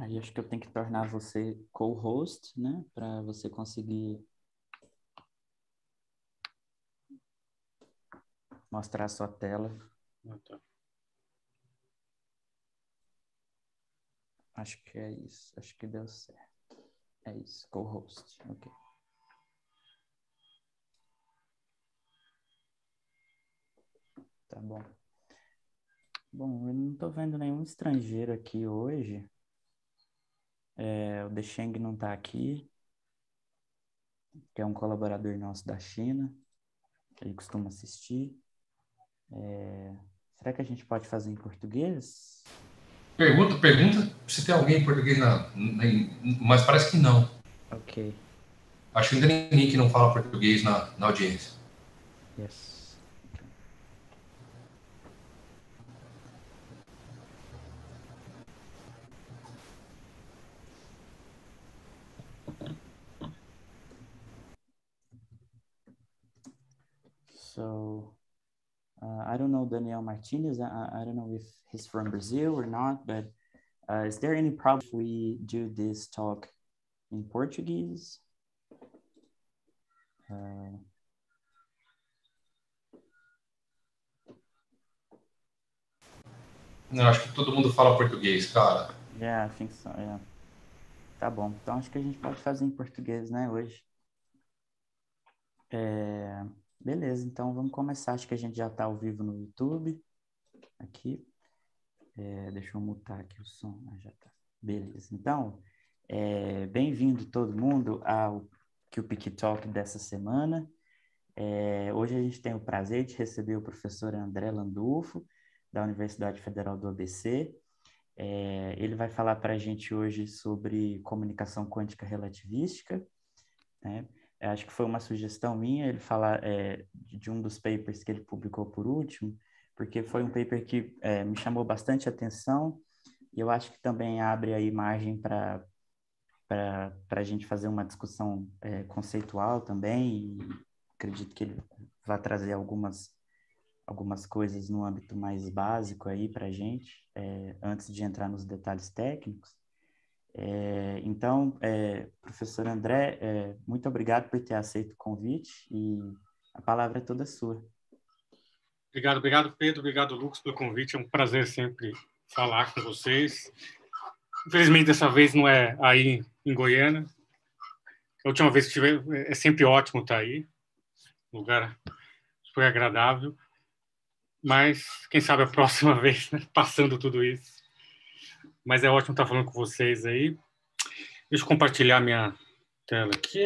Aí acho que eu tenho que tornar você co-host, né? Para você conseguir mostrar a sua tela. Tá. Acho que é isso. Acho que deu certo. É isso, co-host. Ok. Tá bom. Bom, eu não estou vendo nenhum estrangeiro aqui hoje. O Desheng não está aqui, que é um colaborador nosso da China. Ele costuma assistir. Será que a gente pode fazer em português? Pergunta se tem alguém em português mas parece que não. Ok. Acho que ainda tem ninguém que não fala português na audiência. Yes. So, I don't know Daniel Martinez. I don't know if he's from Brazil or not, but is there any problem if we do this talk in Portuguese? Não, acho que todo mundo fala português, cara. Yeah, I think so, yeah. Tá bom. Então, acho que a gente pode fazer em português, né, hoje. Beleza, então vamos começar. Acho que a gente já está ao vivo no YouTube. Aqui. Deixa eu mutar aqui o som. Já tá. Beleza. Então, bem-vindo todo mundo ao QPQ Talk dessa semana. Hoje a gente tem o prazer de receber o professor André Landulfo, da Universidade Federal do ABC. Ele vai falar para a gente hoje sobre comunicação quântica relativística, né? Acho que foi uma sugestão minha ele falar de um dos papers que ele publicou por último, porque foi um paper que me chamou bastante atenção e eu acho que também abre aí margem para a gente fazer uma discussão conceitual também, e acredito que ele vai trazer algumas coisas no âmbito mais básico aí para a gente, antes de entrar nos detalhes técnicos. Então, professor André, muito obrigado por ter aceito o convite e a palavra é toda sua. Obrigado, Pedro. Obrigado, Lucas, pelo convite. É um prazer sempre falar com vocês. Infelizmente, dessa vez não é aí em Goiânia. A última vez que estive, é sempre ótimo estar aí. Um lugar super agradável. Mas, quem sabe a próxima vez, né? Passando tudo isso. Mas é ótimo estar falando com vocês aí. Deixa eu compartilhar minha tela aqui.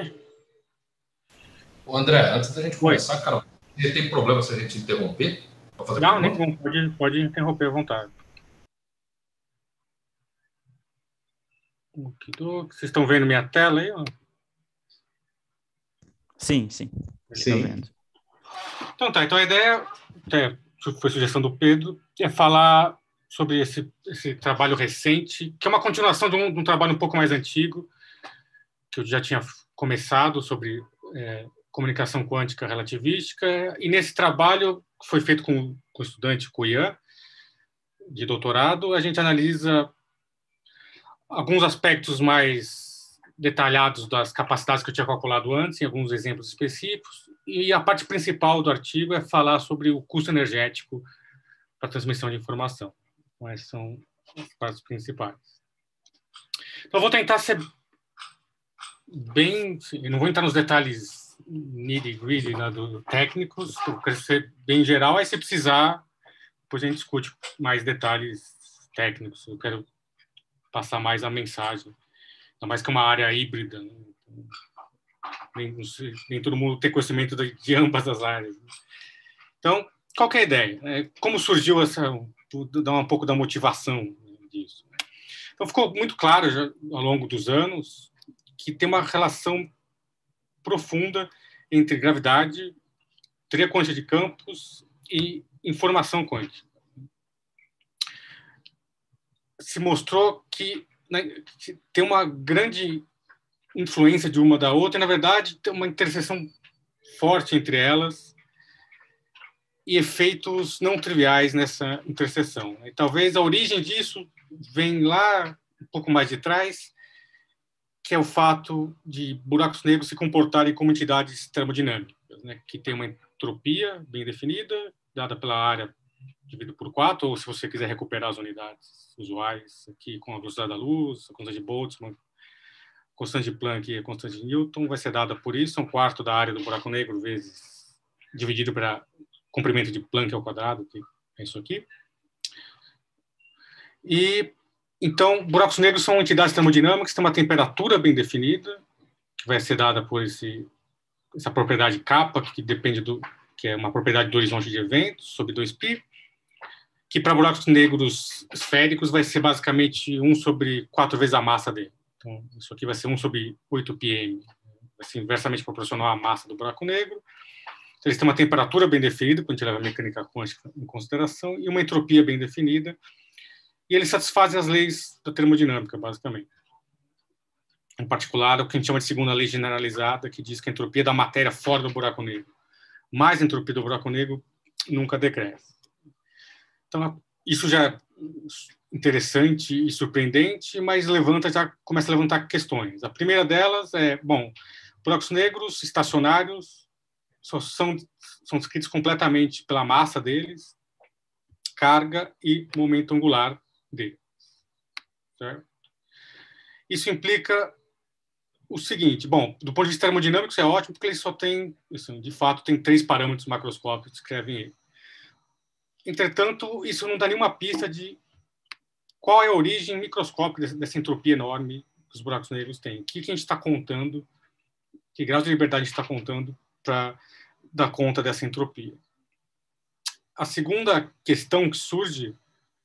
Ô, André, antes da gente começar, cara, tem problema se a gente interromper? Não, nenhum. Pode interromper à vontade. Vocês estão vendo minha tela aí? Ó? Sim. Estou vendo. Então tá, então a ideia, foi sugestão do Pedro, é falar sobre esse trabalho recente, que é uma continuação de um trabalho um pouco mais antigo, que eu já tinha começado sobre comunicação quântica relativística, e nesse trabalho, que foi feito com o estudante Kuyan, de doutorado, a gente analisa alguns aspectos mais detalhados das capacidades que eu tinha calculado antes, em alguns exemplos específicos, e a parte principal do artigo é falar sobre o custo energético para a transmissão de informação. Então, essas são as partes principais. Então, eu vou tentar ser bem... Eu não vou entrar nos detalhes nitty-gritty, né, técnicos, eu quero ser bem geral, aí se precisar, depois a gente discute mais detalhes técnicos. Eu quero passar mais a mensagem. Ainda mais que é uma área híbrida, né? Nem todo mundo tem conhecimento de ambas as áreas. Então, qual que é a ideia? Como surgiu dar um pouco da motivação disso? Então, ficou muito claro já, ao longo dos anos que tem uma relação profunda entre gravidade, teoria quântica de campos e informação quântica. Se mostrou que, né, que tem uma grande influência de uma da outra, e, na verdade, tem uma interseção forte entre elas e efeitos não triviais nessa interseção. E talvez a origem disso vem lá um pouco mais de trás, que é o fato de buracos negros se comportarem como entidades termodinâmicas, né, que tem uma entropia bem definida, dada pela área dividido por 4, ou se você quiser recuperar as unidades usuais, aqui com a velocidade da luz, a constante de Boltzmann, a constante de Planck e a constante de Newton, vai ser dada por isso, 1/4 da área do buraco negro vezes dividido para comprimento de Planck ao quadrado, que é isso aqui. E então, buracos negros são entidades termodinâmicas que têm uma temperatura bem definida, que vai ser dada por essa propriedade kappa, que depende que é uma propriedade do horizonte de eventos, sobre 2π, que para buracos negros esféricos vai ser basicamente 1 sobre 4 vezes a massa dele. Então, isso aqui vai ser 1 sobre 8πm, vai ser inversamente proporcional à massa do buraco negro. Então, eles têm uma temperatura bem definida, quando a gente leva a mecânica quântica em consideração, e uma entropia bem definida, e eles satisfazem as leis da termodinâmica, basicamente. Em particular, o que a gente chama de segunda lei generalizada, que diz que a entropia da matéria fora do buraco negro mais a entropia do buraco negro nunca decresce. Então, isso já é interessante e surpreendente, mas começa a levantar questões. A primeira delas é, buracos negros estacionários são descritos completamente pela massa deles, carga e momento angular deles. Certo? Isso implica o seguinte, do ponto de vista termodinâmico isso é ótimo, porque ele só tem, assim, de fato, tem 3 parâmetros macroscópicos que descrevem ele. Entretanto, isso não dá nenhuma pista de qual é a origem microscópica dessa entropia enorme que os buracos negros têm. O que a gente está contando, que grau de liberdade a gente está contando para dar conta dessa entropia. A segunda questão que surge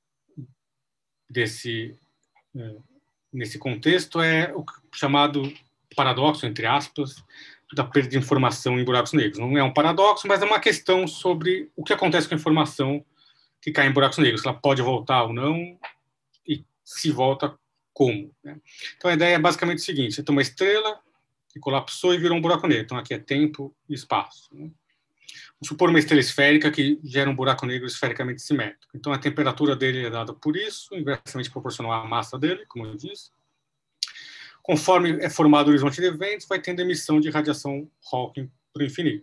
nesse contexto é o chamado paradoxo, entre aspas, da perda de informação em buracos negros. Não é um paradoxo, mas é uma questão sobre o que acontece com a informação que cai em buracos negros. Se ela pode voltar ou não, e se volta, como. Né? Então, a ideia é basicamente o seguinte: você tem uma estrela que colapsou e virou um buraco negro. Então, aqui é tempo e espaço. Né? Vamos supor uma estrela esférica que gera um buraco negro esfericamente simétrico. Então, a temperatura dele é dada por isso, inversamente proporcional à massa dele, como eu disse. Conforme é formado o horizonte de eventos, vai tendo emissão de radiação Hawking para o infinito.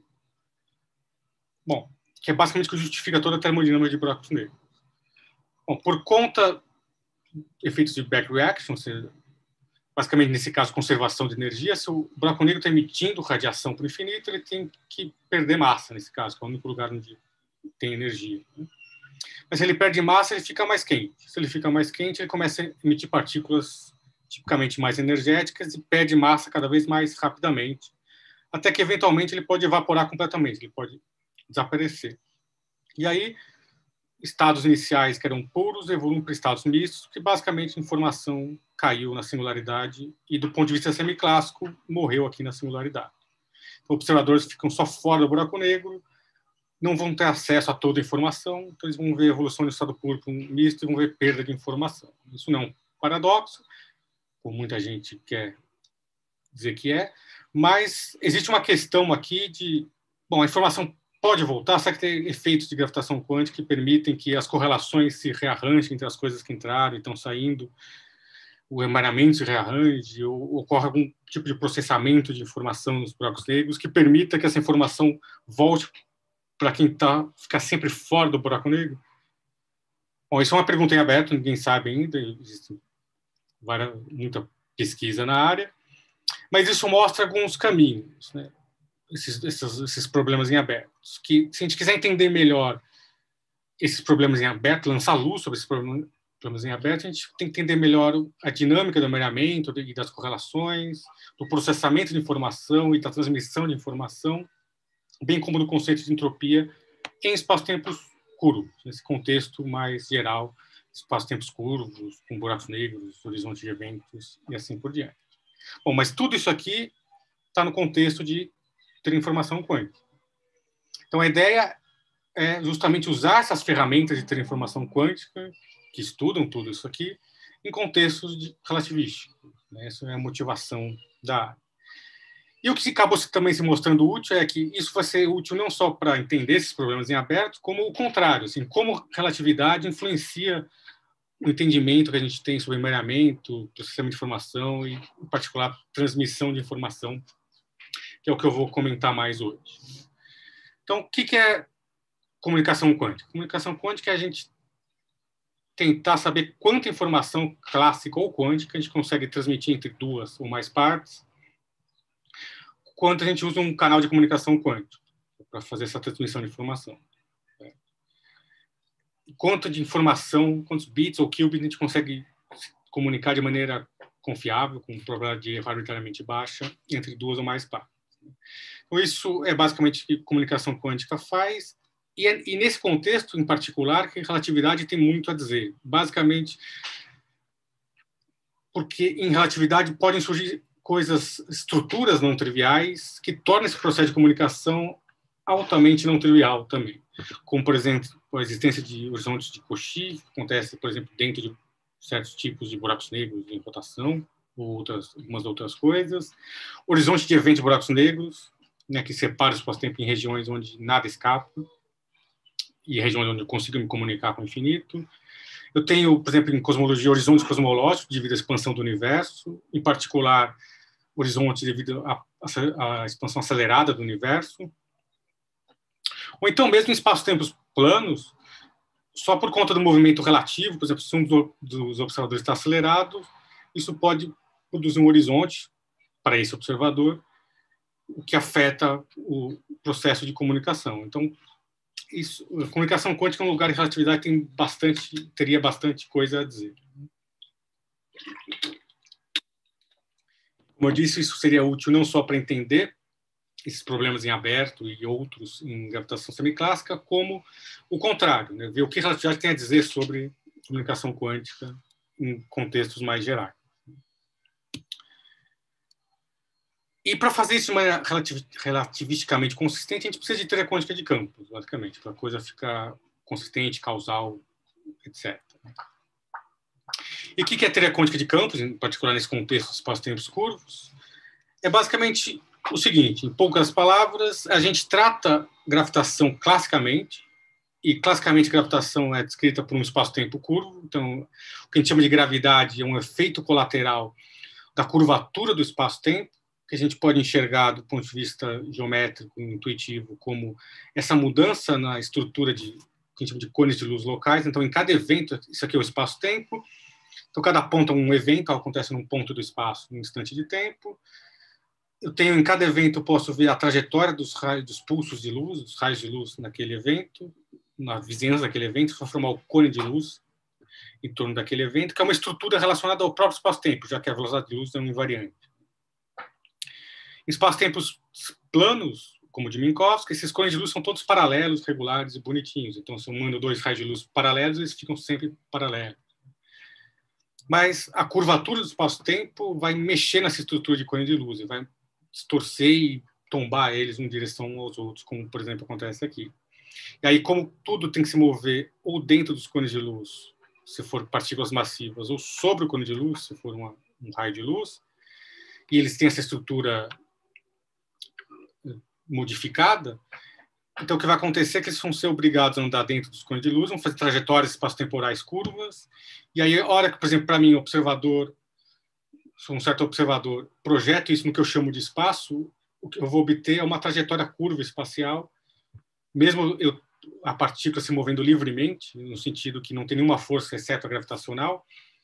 Que é basicamente o que justifica toda a termodinâmica de buracos negros. Por conta de efeitos de back reaction, ou seja, basicamente, nesse caso, conservação de energia, se o buraco negro está emitindo radiação para o infinito, ele tem que perder massa, nesse caso, que é o único lugar onde tem energia. Mas se ele perde massa, ele fica mais quente. Se ele fica mais quente, ele começa a emitir partículas tipicamente mais energéticas e perde massa cada vez mais rapidamente, até que, eventualmente, ele pode evaporar completamente, ele pode desaparecer. E aí, estados iniciais que eram puros evoluem para estados mistos, que basicamente a informação caiu na singularidade e, do ponto de vista semiclássico, morreu aqui na singularidade. Então, observadores ficam só fora do buraco negro, não vão ter acesso a toda a informação, então eles vão ver a evolução do estado puro para um misto e vão ver perda de informação. Isso não é um paradoxo, como muita gente quer dizer que é, mas existe uma questão aqui de, a informação pode voltar, será que tem efeitos de gravitação quântica que permitem que as correlações se rearranjem entre as coisas que entraram e estão saindo, o emaranhamento se rearranje, ou ocorre algum tipo de processamento de informação nos buracos negros que permita que essa informação volte para quem fica sempre fora do buraco negro? Isso é uma pergunta em aberto, ninguém sabe ainda, existe muita pesquisa na área, mas isso mostra alguns caminhos, né? Esses problemas em aberto. Que, se a gente quiser entender melhor esses problemas em aberto, lançar luz sobre esses problemas em aberto, a gente tem que entender melhor a dinâmica do emaranhamento e das correlações, do processamento de informação e da transmissão de informação, bem como do conceito de entropia em espaço-tempos curvos, nesse contexto mais geral, espaço-tempos curvos, com buracos negros, horizonte de eventos e assim por diante. Mas tudo isso aqui está no contexto de ter informação quântica. Então, a ideia é justamente usar essas ferramentas de ter informação quântica, que estudam tudo isso aqui, em contextos relativísticos. Né? Essa é a motivação da área. E o que acabou também se mostrando útil é que isso vai ser útil não só para entender esses problemas em aberto, como o contrário, assim, como relatividade influencia o entendimento que a gente tem sobre emaranhamento, processamento de informação e, em particular, transmissão de informação, que é o que eu vou comentar mais hoje. Então, o que é comunicação quântica? Comunicação quântica é a gente tentar saber quanta informação clássica ou quântica a gente consegue transmitir entre duas ou mais partes, quanto a gente usa um canal de comunicação quântica para fazer essa transmissão de informação. Quanto de informação, quantos bits ou qubits a gente consegue comunicar de maneira confiável, com probabilidade de erro arbitrariamente baixa, entre duas ou mais partes. Então, isso é basicamente o que comunicação quântica faz, e nesse contexto, em particular, que relatividade tem muito a dizer. Basicamente, porque em relatividade podem surgir coisas, estruturas não triviais, que tornam esse processo de comunicação altamente não trivial também. Como, por exemplo, a existência de horizontes de Cauchy, que acontece, por exemplo, dentro de certos tipos de buracos negros em rotação, ou algumas outras coisas. Horizonte de eventos de buracos negros, né, que separa o espaço-tempo em regiões onde nada escapa, e regiões onde eu consigo me comunicar com o infinito. Eu tenho, por exemplo, em cosmologia, horizontes cosmológicos devido à expansão do universo, em particular, horizontes devido à expansão acelerada do universo. Ou então, mesmo em espaços-tempos planos, só por conta do movimento relativo, por exemplo, se um dos observadores está acelerado, isso pode produzir um horizonte para esse observador, o que afeta o processo de comunicação. Então, a comunicação quântica é um lugar de relatividade que teria bastante coisa a dizer. Como eu disse, isso seria útil não só para entender esses problemas em aberto e outros em gravitação semiclássica, como o contrário, né? Ver o que a relatividade tem a dizer sobre comunicação quântica em contextos mais gerais. E para fazer isso de maneira relativisticamente consistente, a gente precisa de teoria quântica de campos, basicamente, para a coisa ficar consistente, causal, etc. E o que é teoria quântica de campos, em particular nesse contexto dos espaços-tempos curvos? É basicamente o seguinte, em poucas palavras, a gente trata gravitação classicamente, e classicamente gravitação é descrita por um espaço-tempo curvo, então o que a gente chama de gravidade é um efeito colateral da curvatura do espaço-tempo, que a gente pode enxergar do ponto de vista geométrico, intuitivo, como essa mudança na estrutura que a gente chama de cones de luz locais. Então, em cada evento, isso aqui é o espaço-tempo, então cada ponto é um evento, acontece num ponto do espaço, num instante de tempo. Eu tenho, em cada evento, eu posso ver a trajetória dos pulsos de luz, dos raios de luz naquele evento, na vizinhança daquele evento, para formar o cone de luz em torno daquele evento, que é uma estrutura relacionada ao próprio espaço-tempo, já que a velocidade de luz é um invariante. Em espaços-tempos planos, como o de Minkowski, esses cones de luz são todos paralelos, regulares e bonitinhos. Então, se eu mando dois raios de luz paralelos, eles ficam sempre paralelos. Mas a curvatura do espaço-tempo vai mexer nessa estrutura de cone de luz, e vai distorcer e tombar eles em direção aos outros, como, por exemplo, acontece aqui. E aí, como tudo tem que se mover ou dentro dos cones de luz, se for partículas massivas, ou sobre o cone de luz, se for um raio de luz, e eles têm essa estrutura modificada, então o que vai acontecer é que eles vão ser obrigados a andar dentro dos cones de luz, vão fazer trajetórias espaço-temporais curvas, e aí a hora que, por exemplo, para mim, sou um certo observador, projeto isso no que eu chamo de espaço, o que eu vou obter é uma trajetória curva espacial, mesmo a partícula se movendo livremente, no sentido que não tem nenhuma força exceto a gravitacional,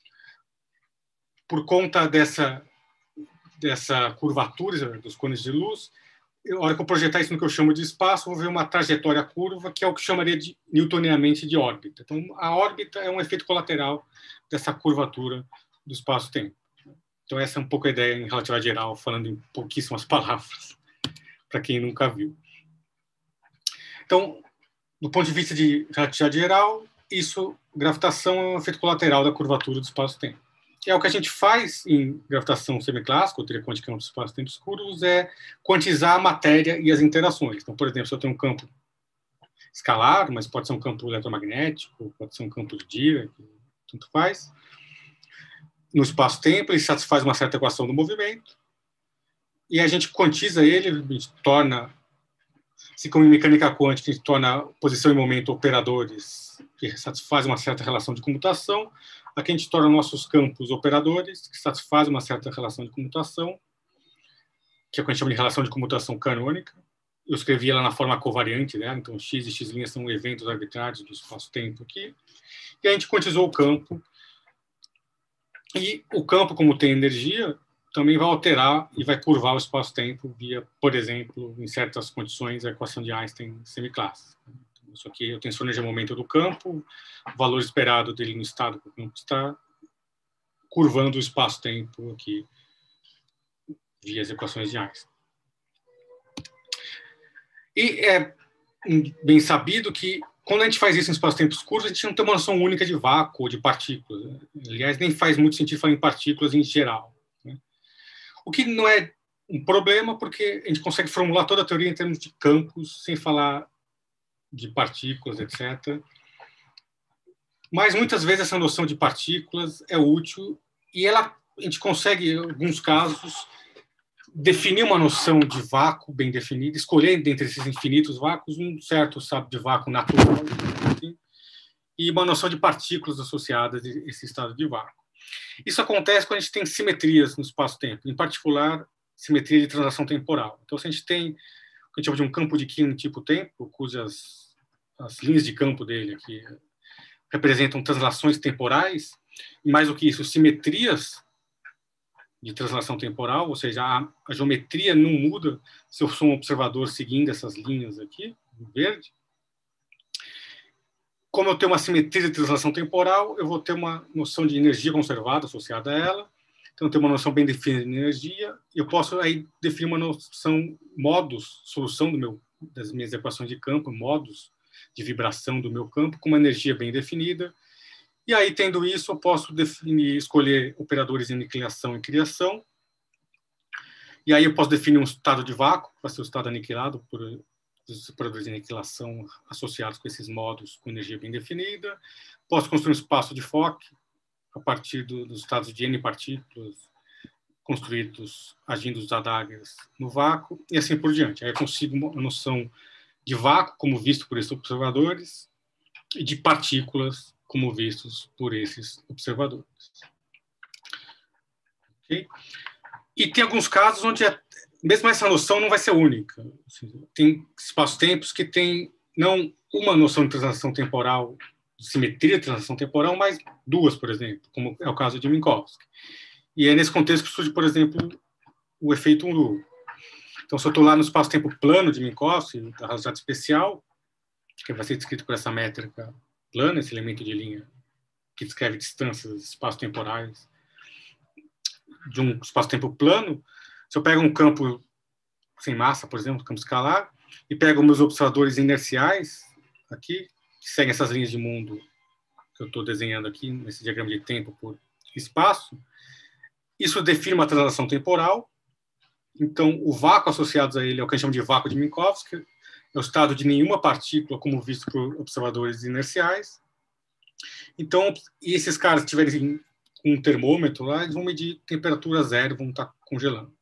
por conta dessa curvatura dos cones de luz, a hora que eu projetar isso no que eu chamo de espaço, eu vou ver uma trajetória curva, que é o que eu chamaria newtonianamente de órbita. Então, a órbita é um efeito colateral dessa curvatura do espaço-tempo. Então, essa é um pouco a ideia em relatividade geral, falando em pouquíssimas palavras, para quem nunca viu. Então, do ponto de vista de relatividade geral, gravitação é um efeito colateral da curvatura do espaço-tempo. É o que a gente faz em gravitação semiclássica, ou teoria quântica de espaços-tempos curvos, é quantizar a matéria e as interações. Então, por exemplo, se eu tenho um campo escalar, mas pode ser um campo eletromagnético, pode ser um campo de Dirac, tanto faz. No espaço-tempo, ele satisfaz uma certa equação do movimento, e a gente quantiza ele, a gente torna, se como em mecânica quântica, a gente torna posição e momento operadores que satisfazem uma certa relação de comutação. Aqui a gente torna nossos campos operadores, que satisfazem uma certa relação de comutação, que é o que a gente chama de relação de comutação canônica. Eu escrevi ela na forma covariante dela, então x e x' são eventos arbitrários do espaço-tempo aqui. E a gente quantizou o campo. E o campo, como tem energia, também vai alterar e vai curvar o espaço-tempo via, por exemplo, em certas condições, a equação de Einstein semiclássica. Isso aqui eu tenho a energia momento do campo, o valor esperado dele no estado que o campo está, curvando o espaço-tempo aqui via as equações de Einstein. E é bem sabido que quando a gente faz isso em espaços-tempos curtos, a gente não tem uma noção única de vácuo ou de partículas. Aliás, nem faz muito sentido falar em partículas em geral. O que não é um problema, porque a gente consegue formular toda a teoria em termos de campos, sem falar de partículas, etc. Mas muitas vezes essa noção de partículas é útil e a gente consegue, em alguns casos, definir uma noção de vácuo bem definida, escolher dentre esses infinitos vácuos um certo estado de vácuo natural, assim, e uma noção de partículas associadas a esse estado de vácuo. Isso acontece quando a gente tem simetrias no espaço-tempo, em particular, simetria de translação temporal. Então, se a gente tem o que a gente chama de um campo de Killing tipo tempo, cujas as linhas de campo dele aqui representam translações temporais, e mais do que isso, simetrias de translação temporal, ou seja, a geometria não muda se eu sou um observador seguindo essas linhas aqui, em verde. Como eu tenho uma simetria de translação temporal, eu vou ter uma noção de energia conservada associada a ela. Então, eu tenho uma noção bem definida de energia, e eu posso aí definir uma noção, modos, solução das minhas equações de campo, modos de vibração do meu campo, com uma energia bem definida. E aí, tendo isso, eu posso escolher operadores de aniquilação e criação. E aí eu posso definir um estado de vácuo, para ser o estado aniquilado por os operadores de aniquilação associados com esses modos com energia bem definida. Posso construir um espaço de Fock a partir dos estados de N partículas construídos agindo os adagas no vácuo, e assim por diante. Aí eu consigo uma noção de vácuo, como visto por esses observadores, e de partículas, como vistos por esses observadores. Okay? E tem alguns casos onde mesmo essa noção não vai ser única. Tem espaços-tempos que têm não uma noção de translação temporal, de simetria de translação temporal, mas duas, por exemplo, como é o caso de Minkowski. E é nesse contexto que surge, por exemplo, o efeito Unruh. Então, se eu estou lá no espaço-tempo plano de Minkowski, da razoável especial, que vai ser descrito por essa métrica plana, esse elemento de linha que descreve distâncias espaço-temporais de um espaço-tempo plano, se eu pego um campo sem massa, por exemplo, campo escalar, e pego meus observadores inerciais aqui, que seguem essas linhas de mundo que eu estou desenhando aqui, nesse diagrama de tempo por espaço, isso define uma translação temporal. Então, o vácuo associado a ele é o que a gente chama de vácuo de Minkowski, é o estado de nenhuma partícula, como visto por observadores inerciais. Então, e esses caras tiverem um termômetro lá, eles vão medir temperatura zero, vão estar congelando.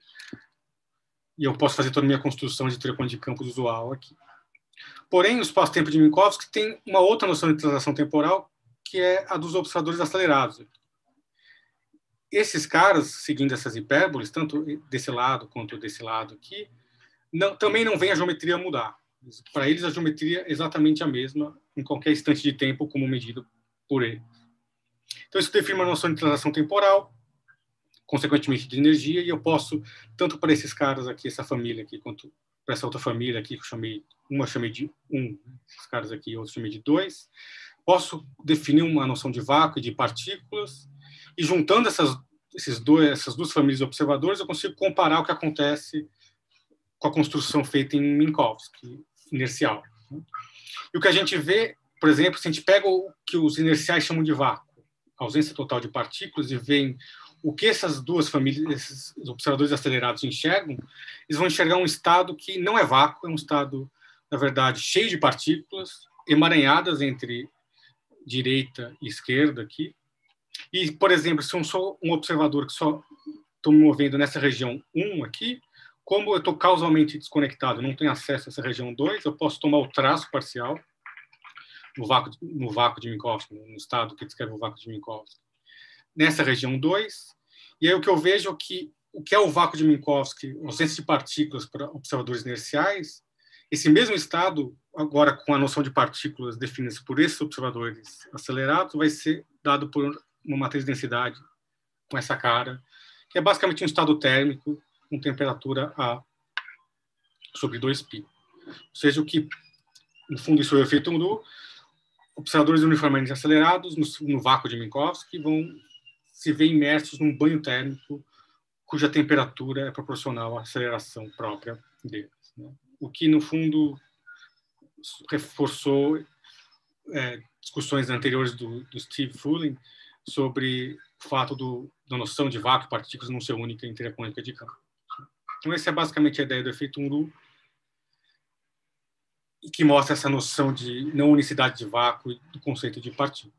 E eu posso fazer toda a minha construção de teoria de campos usual aqui. Porém, o espaço-tempo de Minkowski tem uma outra noção de translação temporal, que é a dos observadores acelerados. Esses caras, seguindo essas hipérboles, tanto desse lado quanto desse lado aqui, também não vem a geometria mudar. Para eles, a geometria é exatamente a mesma em qualquer instante de tempo, como medido por eles. Então, isso define uma noção de translação temporal, consequentemente de energia, e eu posso, tanto para esses caras aqui, essa família aqui, quanto para essa outra família aqui, que eu chamei de 1, esses caras aqui, outros chamei de 2, posso definir uma noção de vácuo e de partículas, e juntando essas duas famílias de observadores, eu consigo comparar o que acontece com a construção feita em Minkowski, inercial. E o que a gente vê, por exemplo, se a gente pega o que os inerciais chamam de vácuo, ausência total de partículas, e veem o que essas duas famílias, esses observadores acelerados enxergam, eles vão enxergar um estado que não é vácuo, é um estado, na verdade, cheio de partículas, emaranhadas entre direita e esquerda aqui. E, por exemplo, se eu sou um observador que só estou me movendo nessa região 1 aqui, como eu estou causalmente desconectado, não tenho acesso a essa região 2, eu posso tomar o traço parcial no vácuo de Minkowski, no estado que descreve o vácuo de Minkowski, nessa região 2. E aí o que eu vejo é que o que é o vácuo de Minkowski, ausência de partículas para observadores inerciais, esse mesmo estado, agora com a noção de partículas definidas por esses observadores acelerados, vai ser dado por uma matriz de densidade com essa cara, que é basicamente um estado térmico com temperatura A sobre 2π. Ou seja, o que, no fundo, isso é o efeito Mru, observadores uniformemente acelerados no vácuo de Minkowski vão se ver imersos num banho térmico cuja temperatura é proporcional à aceleração própria deles, né? O que, no fundo, reforçou discussões anteriores do Steve Fulling sobre o fato da noção de vácuo e partículas não ser única em teoria quântica de campo. Então, essa é basicamente a ideia do efeito Mru, e que mostra essa noção de não unicidade de vácuo e do conceito de partícula.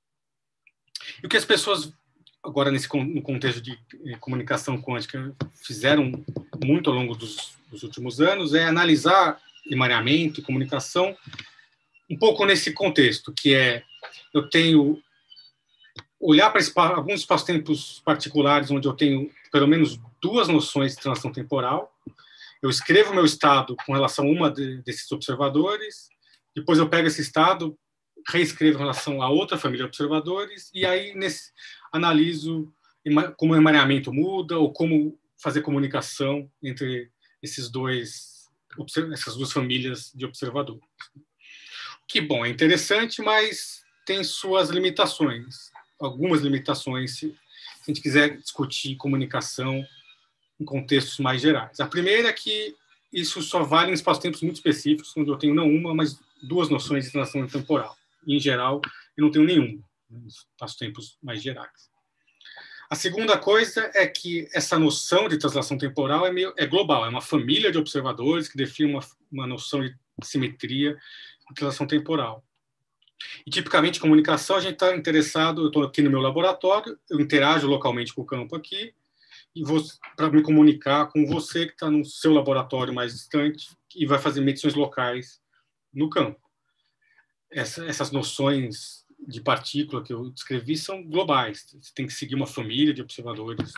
E o que as pessoas, agora no contexto de comunicação quântica, fizeram muito ao longo dos últimos anos é analisar emaranhamento e comunicação um pouco nesse contexto, que é, eu tenho olhar para alguns espaços-tempos particulares onde eu tenho pelo menos duas noções de translação temporal. Eu escrevo meu estado com relação a uma desses observadores, depois eu pego esse estado, reescrevo em relação a outra família de observadores, e aí analiso como o emaranhamento muda, ou como fazer comunicação entre essas duas famílias de observadores. Que, bom, é interessante, mas tem suas limitações, algumas limitações, se a gente quiser discutir comunicação em contextos mais gerais. A primeira é que isso só vale em espaços-tempos muito específicos, onde eu tenho não uma, mas duas noções de translação temporal. E, em geral, eu não tenho nenhuma, nos espaços-tempos mais gerais. A segunda coisa é que essa noção de translação temporal é global, é uma família de observadores que define uma noção de simetria de translação temporal. E, tipicamente, comunicação, a gente está interessado, eu estou aqui no meu laboratório, eu interajo localmente com o campo aqui, e para me comunicar com você que está no seu laboratório mais distante e vai fazer medições locais no campo. Essas noções de partícula que eu descrevi são globais. Você tem que seguir uma família de observadores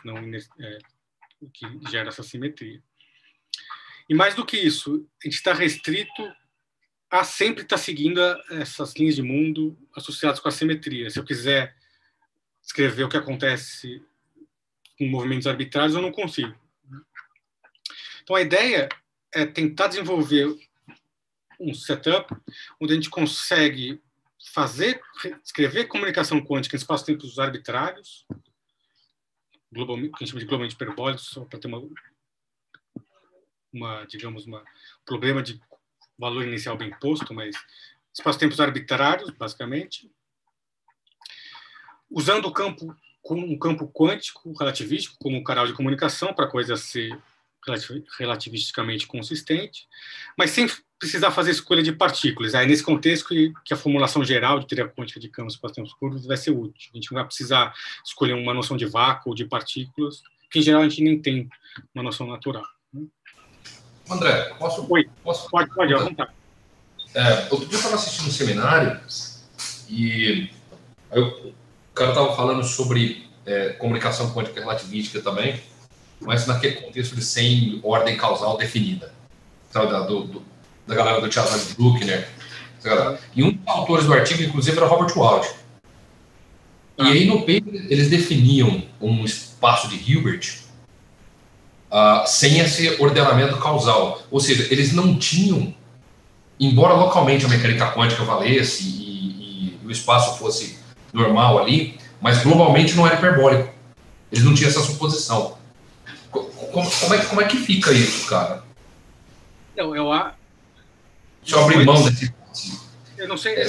que gera essa simetria. E mais do que isso, a gente está restrito a sempre estar seguindo essas linhas de mundo associadas com a simetria. Se eu quiser escrever o que acontece com movimentos arbitrários, eu não consigo. Então, a ideia é tentar desenvolver um setup onde a gente consegue escrever comunicação quântica em espaços-tempos arbitrários, que a gente chama de globalmente hiperbólicos, só para ter digamos, um problema de valor inicial bem posto, mas espaços-tempos arbitrários, basicamente, usando um campo quântico relativístico como um canal de comunicação para a coisa ser relativisticamente consistente, mas sem precisar fazer escolha de partículas. É nesse contexto que a formulação geral de teoria quântica de campos espaço-tempos curvos vai ser útil. A gente não vai precisar escolher uma noção de vácuo ou de partículas, que em geral a gente nem tem uma noção natural. André, posso? Pode, à vontade. Outro dia eu estava assistindo um seminário e aí o cara estava falando sobre comunicação quântica relativística também, mas naquele contexto de sem ordem causal definida, sabe, da galera do Charles Bruckner. E um dos autores do artigo, inclusive, era Robert Wald. E aí no paper eles definiam um espaço de Hilbert sem esse ordenamento causal. Ou seja, eles não tinham, embora localmente a mecânica quântica valesse e o espaço fosse normal ali, mas globalmente não era hiperbólico. Eles não tinham essa suposição. Como é que fica isso, cara? Se eu abrir mão desse... Eu não sei...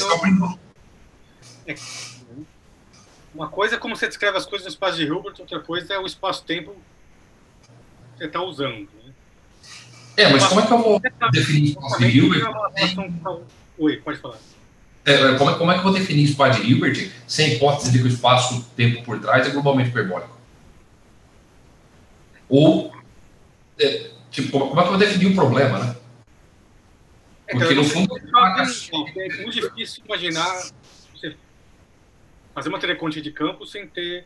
Uma coisa é como você descreve as coisas no espaço de Hilbert, outra coisa é o espaço-tempo que você está usando. Né? Mas como é que eu vou definir espaço de Hilbert? Oi, pode falar. Como é que eu vou definir espaço de Hilbert sem hipótese de que o espaço-tempo por trás é globalmente hiperbólico? Ou, como é que eu vou definir o problema, né? Porque, no fundo, é muito difícil imaginar você fazer uma teoria quântica de campo sem ter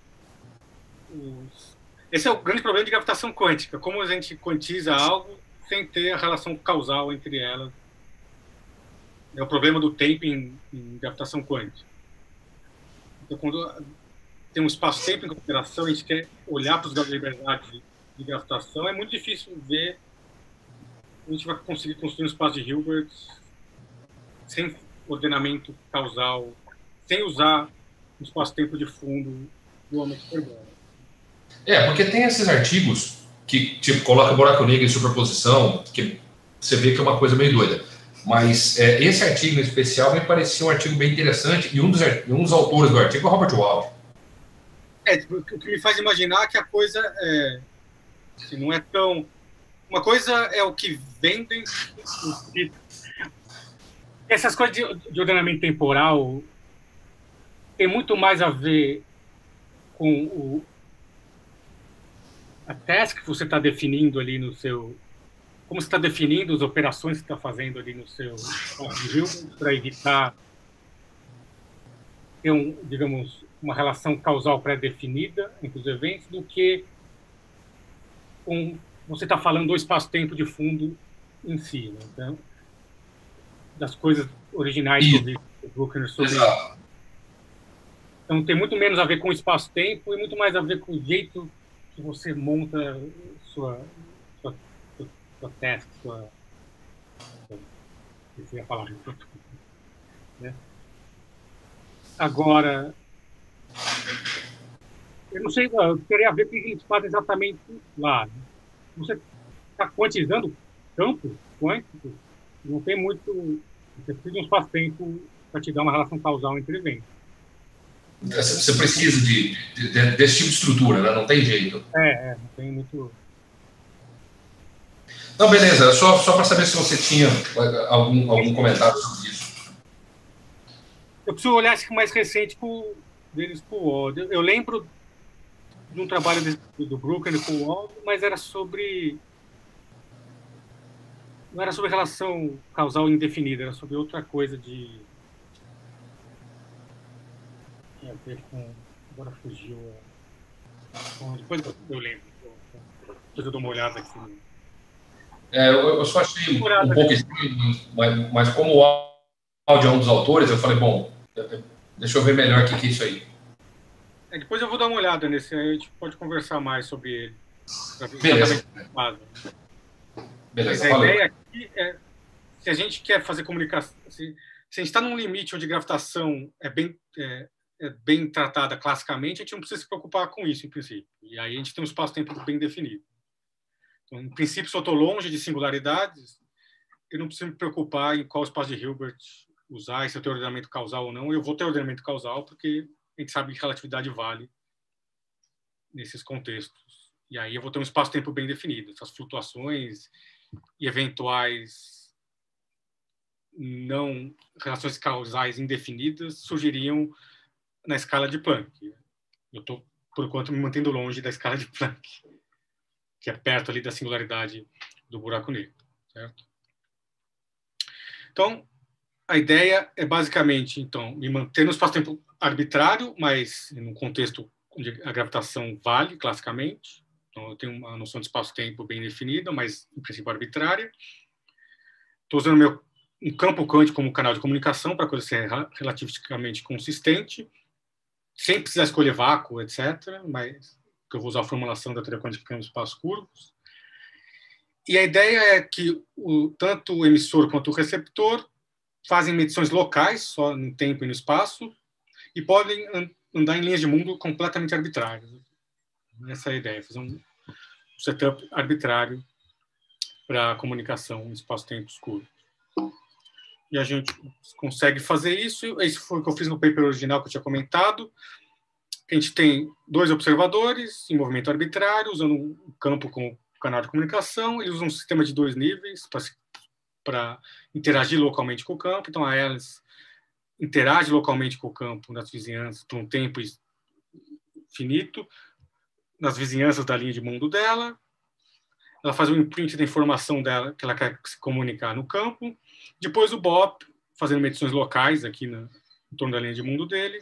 os... Esse é o grande problema de gravitação quântica. Como a gente quantiza algo sem ter a relação causal entre elas. É o problema do tempo em gravitação quântica. Então, quando tem um espaço-tempo em consideração, a gente quer olhar para os graus de liberdade de gravitação, é muito difícil ver a gente vai conseguir construir um espaço de Hilbert sem ordenamento causal, sem usar o espaço-tempo de fundo do homem superbola. Porque tem esses artigos que tipo, coloca buraco negro em superposição, que você vê que é uma coisa meio doida. Mas esse artigo em especial me parecia um artigo bem interessante, e um dos autores do artigo é o Robert Wald. O que me faz imaginar que a coisa assim, não é tão... Uma coisa é o que vendem. Essas coisas de ordenamento temporal tem muito mais a ver com a task que você está definindo ali no seu... Como você está definindo as operações que você está fazendo ali no seu para evitar ter, digamos, uma relação causal pré-definida entre os eventos, do que você está falando do espaço-tempo de fundo em si, né? Então, das coisas originais que eu vi o Bruckner sobre. Exato. Então, tem muito menos a ver com o espaço-tempo e muito mais a ver com o jeito que você monta sua task, esqueci a palavra, né? Agora, eu não sei, eu queria ver o que eles fazem exatamente lá. Você está quantizando campos quânticos, não tem muito... Você precisa de um espaço-tempo para te dar uma relação causal entre eventos. Você precisa desse tipo de estrutura, né? Não tem jeito. Não tem muito... Não, beleza. Só para saber se você tinha algum comentário sobre isso. Eu preciso olhar esse mais recente deles com o Wald. Eu lembro de um trabalho do Bruckner com o Wald, mas era sobre... Não era sobre relação causal indefinida, era sobre outra coisa de... Tinha a ver com... Agora fugiu... Depois eu lembro. Depois eu dou uma olhada aqui. Eu só achei um pouco estranho, mas como o Wald é um dos autores, eu falei, bom, deixa eu ver melhor o que é isso aí. Depois eu vou dar uma olhada nesse, aí a gente pode conversar mais sobre ele. Beleza. Mas a ideia aqui é, se a gente quer fazer comunicação, se a gente está num limite onde gravitação é bem tratada classicamente, a gente não precisa se preocupar com isso, em princípio. E aí a gente tem um espaço-tempo bem definido. Então, em princípio, se eu estou longe de singularidades, eu não preciso me preocupar em qual espaço de Hilbert usar, se eu tenho ordenamento causal ou não. Eu vou ter ordenamento causal, porque a gente sabe que relatividade vale nesses contextos. E aí eu vou ter um espaço-tempo bem definido. Essas flutuações e eventuais relações causais indefinidas surgiriam na escala de Planck. Eu estou, por enquanto, me mantendo longe da escala de Planck, que é perto ali da singularidade do buraco negro, certo? Então, a ideia é basicamente, então, me manter no espaço-tempo arbitrário, mas num contexto onde a gravitação vale, classicamente. Então, eu tenho uma noção de espaço-tempo bem definida, mas, em princípio, arbitrária. Estou usando um campo quântico como canal de comunicação para a coisa ser relativamente consistente, sem precisar escolher vácuo, etc., mas que eu vou usar a formulação da teoria quântica de espaços curvos. E a ideia é que tanto o emissor quanto o receptor fazem medições locais, só no tempo e no espaço, e podem andar em linhas de mundo completamente arbitrárias. Essa é a ideia, fazer um setup arbitrário para a comunicação em espaço-tempo escuro. E a gente consegue fazer isso. Isso foi o que eu fiz no paper original que eu tinha comentado. A gente tem 2 observadores em movimento arbitrário, usando um campo como canal de comunicação. Eles usam um sistema de 2 níveis para interagir localmente com o campo. Então, a Alice interage localmente com o campo nas vizinhanças por um tempo finito, nas vizinhanças da linha de mundo dela. ela faz um imprint da informação dela que ela quer se comunicar no campo. Depois o Bob, fazendo medições locais aqui em torno da linha de mundo dele,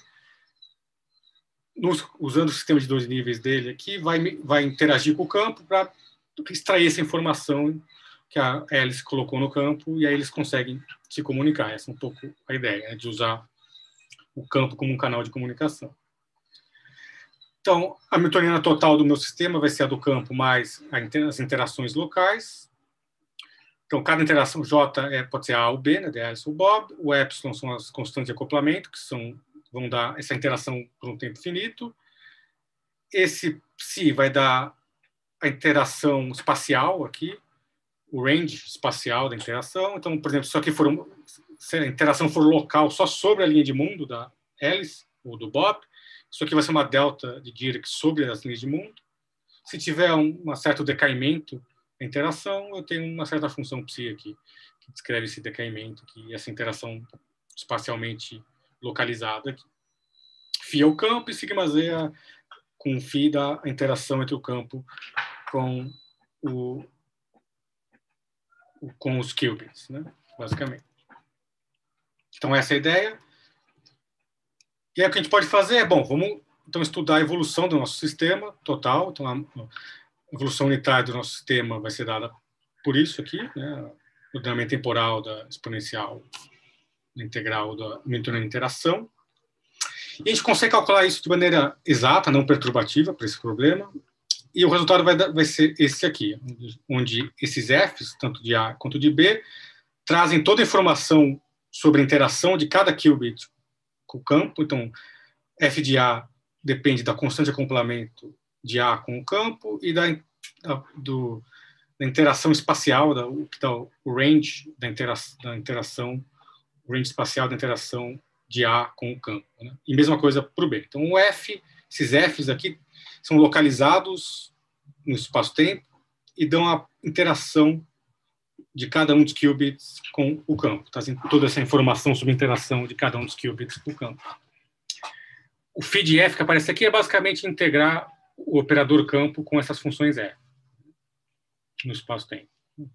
usando o sistema de 2 níveis dele aqui, vai interagir com o campo para extrair essa informação que a Alice colocou no campo, e aí eles conseguem se comunicar. Essa é um pouco a ideia, né, de usar o campo como um canal de comunicação. Então, a hamiltoniana total do meu sistema vai ser a do campo mais as interações locais. Então, cada interação J pode ser A ou B, né, de Alice ou Bob. O epsilon são as constantes de acoplamento, que vão dar essa interação por um tempo finito. Esse psi vai dar a interação espacial aqui, o range espacial da interação. Então, por exemplo, se a interação for local só sobre a linha de mundo da Alice ou do Bob, isso aqui vai ser uma delta de Dirac sobre as linhas de mundo. Se tiver um certo decaimento da interação, eu tenho uma certa função psi aqui, que descreve esse decaimento, essa interação espacialmente localizada aqui. Φ é o campo e sigma z com φ da interação entre o campo com os qubits, né, basicamente. Então, essa é a ideia. E aí, o que a gente pode fazer vamos então estudar a evolução do nosso sistema total. Então, a evolução unitária do nosso sistema vai ser dada por isso aqui, né, o ordenamento temporal da exponencial integral da hamiltoniana interação. E a gente consegue calcular isso de maneira exata, não perturbativa para esse problema. E o resultado vai ser esse aqui, onde esses Fs, tanto de A quanto de B, trazem toda a informação sobre a interação de cada qubit com o campo. Então, F de A depende da constante de acoplamento de A com o campo e da interação espacial, o range da interação, o range espacial da interação de A com o campo, né? E mesma coisa para o B. Então, esses Fs aqui são localizados no espaço-tempo e dão a interação de cada um dos qubits com o campo. Trazem toda essa informação sobre a interação de cada um dos qubits com o campo. O φ de F que aparece aqui é basicamente integrar o operador campo com essas funções F no espaço-tempo.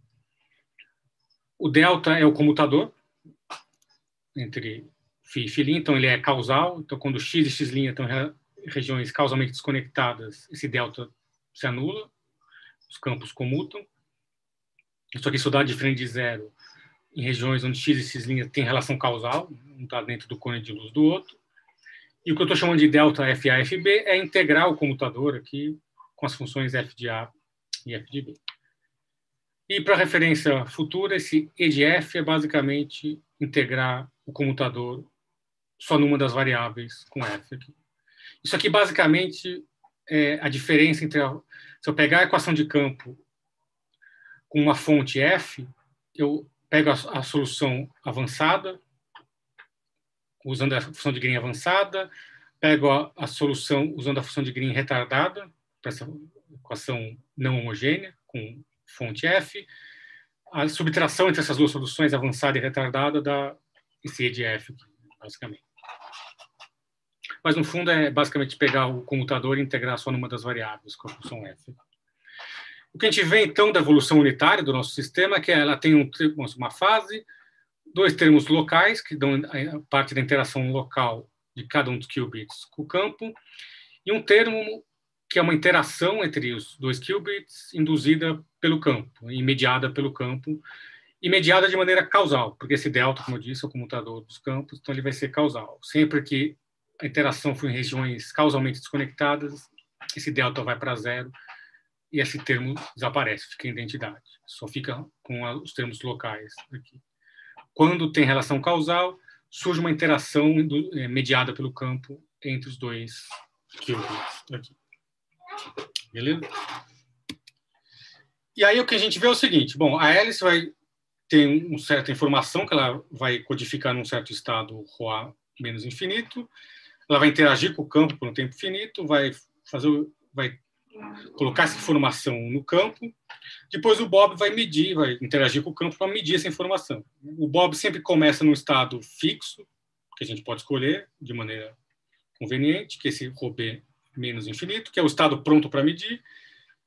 O delta é o comutador entre φ e φ', então ele é causal. Então, quando x e x' estão em regiões causalmente desconectadas, esse delta se anula, os campos comutam. Isso aqui só dá diferente de zero em regiões onde x e x' têm relação causal, um está dentro do cone de luz do outro. E o que eu estou chamando de delta FA, FB é integrar o comutador aqui com as funções f de A e f de B. E para referência futura, esse E de F é basicamente integrar o comutador só numa das variáveis com F aqui. Isso aqui basicamente é a diferença entre se eu pegar a equação de campo com uma fonte F, eu pego a solução avançada, usando a função de Green avançada, pego a solução usando a função de Green retardada, para essa equação não homogênea, com fonte F. A subtração entre essas duas soluções, avançada e retardada, dá esse E de F, basicamente. Mas, no fundo, é basicamente pegar o comutador e integrar só numa das variáveis com a função F. O que a gente vê, então, da evolução unitária do nosso sistema é que ela tem uma fase, 2 termos locais, que dão a parte da interação local de cada um dos qubits com o campo, e um termo que é uma interação entre os 2 qubits induzida pelo campo, e mediada pelo campo, e mediada de maneira causal, porque esse delta, como eu disse, é o comutador dos campos, então ele vai ser causal. Sempre que a interação for em regiões causalmente desconectadas, esse delta vai para zero, e esse termo desaparece, fica em identidade. Só fica com os termos locais aqui. Quando tem relação causal, surge uma interação mediada pelo campo entre os 2 qubits aqui. Beleza? E aí o que a gente vê é o seguinte. Bom, a Alice vai ter uma certa informação que ela vai codificar num certo estado ρ menos infinito. Ela vai interagir com o campo por um tempo finito, vai colocar essa informação no campo. Depois o Bob vai interagir com o campo para medir essa informação. O Bob sempre começa num estado fixo, que a gente pode escolher de maneira conveniente, que é esse ρb menos infinito, que é o estado pronto para medir.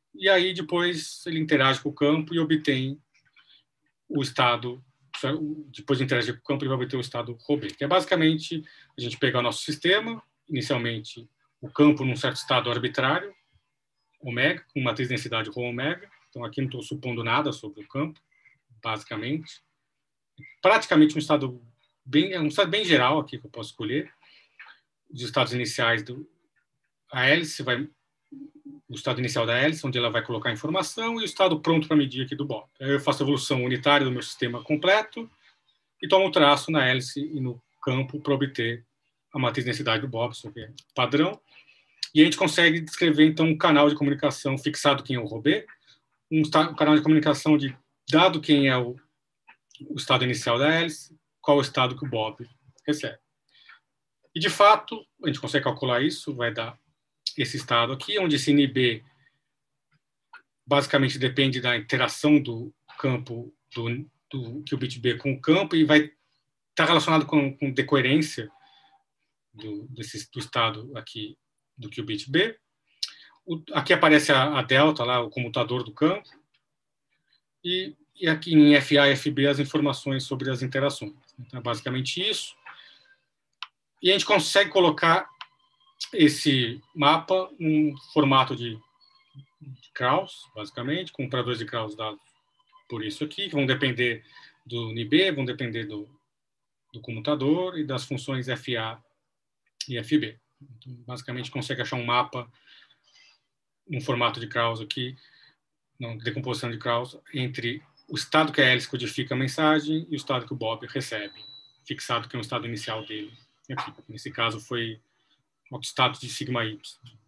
e aí depois ele interage com o campo e obtém o estado. Depois de interagir com o campo, ele vai obter o estado ρB, que é basicamente a gente pegar o nosso sistema, inicialmente o campo num certo estado arbitrário, ômega, com matriz de densidade ρω. Então aqui não estou supondo nada sobre o campo, basicamente. Praticamente um estado bem geral aqui que eu posso escolher. Os estados iniciais a hélice o estado inicial da hélice, onde ela vai colocar a informação, e o estado pronto para medir aqui do Bob. Aí eu faço a evolução unitária do meu sistema completo e tomo o traço na hélice e no campo para obter a matriz de densidade do Bob, isso aqui é padrão. E a gente consegue descrever, então, um canal de comunicação fixado quem é o ρB, um canal de comunicação dado quem é o estado inicial da hélice, qual o estado que o Bob recebe. E, de fato, a gente consegue calcular isso, vai dar esse estado aqui, onde esse NB basicamente depende da interação do campo do qubit B com o campo e vai estar relacionado com decoerência do estado aqui do qubit B. Aqui aparece a delta, lá, o comutador do campo, e aqui em FA e FB as informações sobre as interações. Então, é basicamente isso. E a gente consegue colocar esse mapa num formato de Krauss, basicamente, com operadores de Krauss dados por isso aqui, que vão depender do NIB, vão depender do comutador e das funções FA e FB. Então, basicamente, consegue achar um mapa num formato de Krauss aqui, não, decomposição de Krauss, entre o estado que a hélice codifica a mensagem e o estado que o Bob recebe, fixado que é o estado inicial dele. Aqui, nesse caso, foi o estado de sigma y.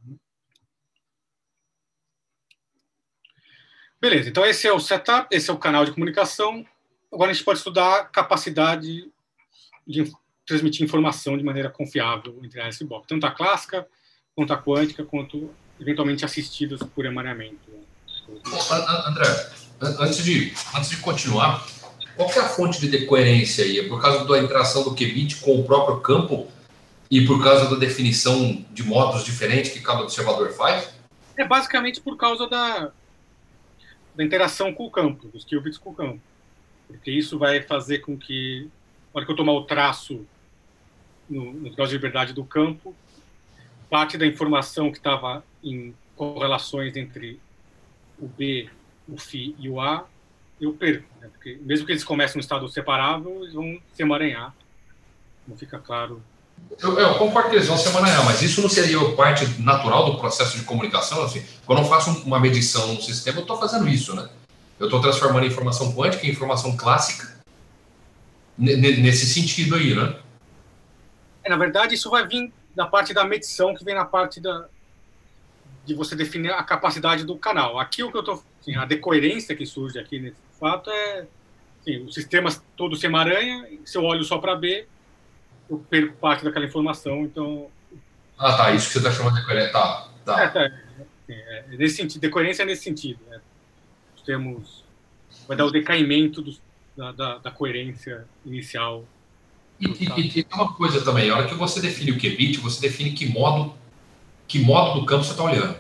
Beleza, então esse é o setup, esse é o canal de comunicação. Agora a gente pode estudar a capacidade de transmitir informação de maneira confiável entre a hélice e o Bob, tanto a clássica, quanto a quântica, quanto eventualmente assistidas por emaranhamento. André, antes de continuar, qual que é a fonte de decoerência aí? É por causa da interação do qubit com o próprio campo e por causa da definição de modos diferentes que cada observador faz? É basicamente por causa da interação com o campo, dos qubits com o campo. Porque isso vai fazer com que, na hora que eu tomar o traço no grau de liberdade do campo, parte da informação que estava em correlações entre o B, o φ e o A, eu perco. Né? Porque mesmo que eles comecem no estado separável, eles vão se emaranhar. Não fica claro. Eu concordo que eles vão se emaranhar, mas isso não seria parte natural do processo de comunicação? Assim, quando eu faço uma medição no sistema, eu estou fazendo isso, né? Eu estou transformando informação quântica em informação clássica nesse sentido aí, né? Na verdade, isso vai vir da parte da medição, que vem na parte de você definir a capacidade do canal. Aqui o que eu estou... Assim, a decoerência que surge aqui nesse fato é... Assim, o sistema todo se emaranha, se eu olho só para B, eu perco parte daquela informação, então... Ah, tá, isso que você está chamando de decoerência. Tá. Nesse sentido, decoerência é nesse sentido. Né? Vai dar o decaimento da coerência inicial. E tem uma coisa também, a hora que você define o qubit, você define que modo do campo você está olhando.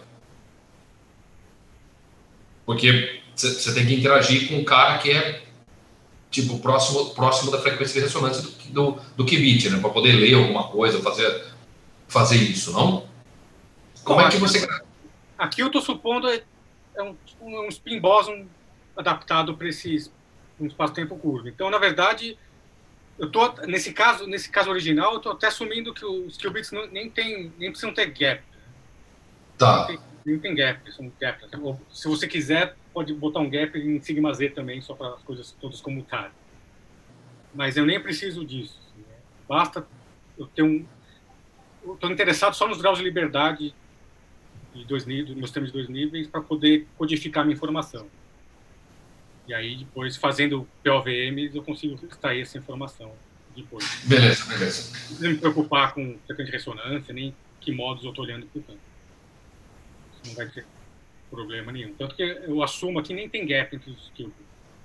Porque você tem que interagir com um cara que é tipo próximo da frequência de ressonância do qubit, né? Para poder ler alguma coisa, fazer isso, não? Como é que você... Aqui eu estou supondo um spin boson adaptado para um espaço-tempo curvo. Então, na verdade, eu tô nesse caso original, eu estou até assumindo que os qubits nem precisam ter gap. Tá. Nem tem gap, são gap. Se você quiser, pode botar um gap em sigma z também, só para as coisas todas comutarem. Mas eu nem preciso disso. Né? Basta eu ter eu estou interessado só nos graus de liberdade de 2 níveis, meus termos de 2 níveis, para poder codificar minha informação. E aí, depois, fazendo POVM, eu consigo extrair essa informação depois. Beleza. Não precisa me preocupar com frequência de ressonância, nem que modos eu estou olhando para o campo. Isso não vai ter problema nenhum. Tanto que eu assumo aqui nem tem gap entre os qubits.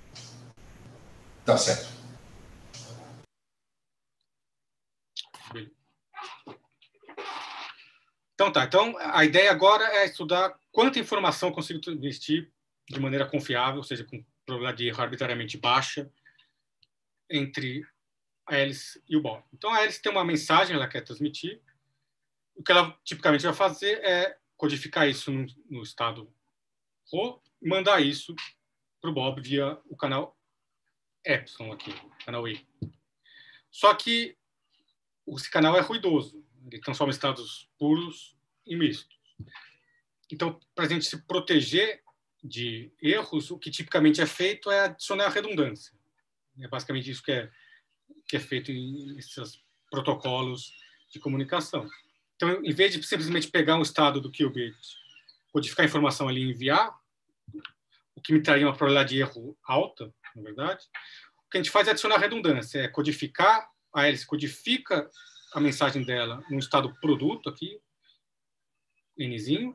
Tá certo. Beleza. Então, a ideia agora é estudar quanta informação eu consigo transmitir de maneira confiável, ou seja, com probabilidade de erro arbitrariamente baixa, entre a hélice e o Bob. Então, a hélice tem uma mensagem, ela quer transmitir. O que ela tipicamente vai fazer é codificar isso no estado RAW e mandar isso para o Bob via o canal Epsilon aqui, canal E. Só que esse canal é ruidoso. Ele transforma estados puros em mistos. Então, para a gente se proteger de erros, o que tipicamente é feito é adicionar redundância. É basicamente isso que é feito em esses protocolos de comunicação. Então, em vez de simplesmente pegar um estado do qubit, codificar a informação ali e enviar, o que me traria uma probabilidade de erro alta, na verdade, o que a gente faz é adicionar redundância, é codificar, a hélice codifica a mensagem dela num estado produto aqui, Nzinho,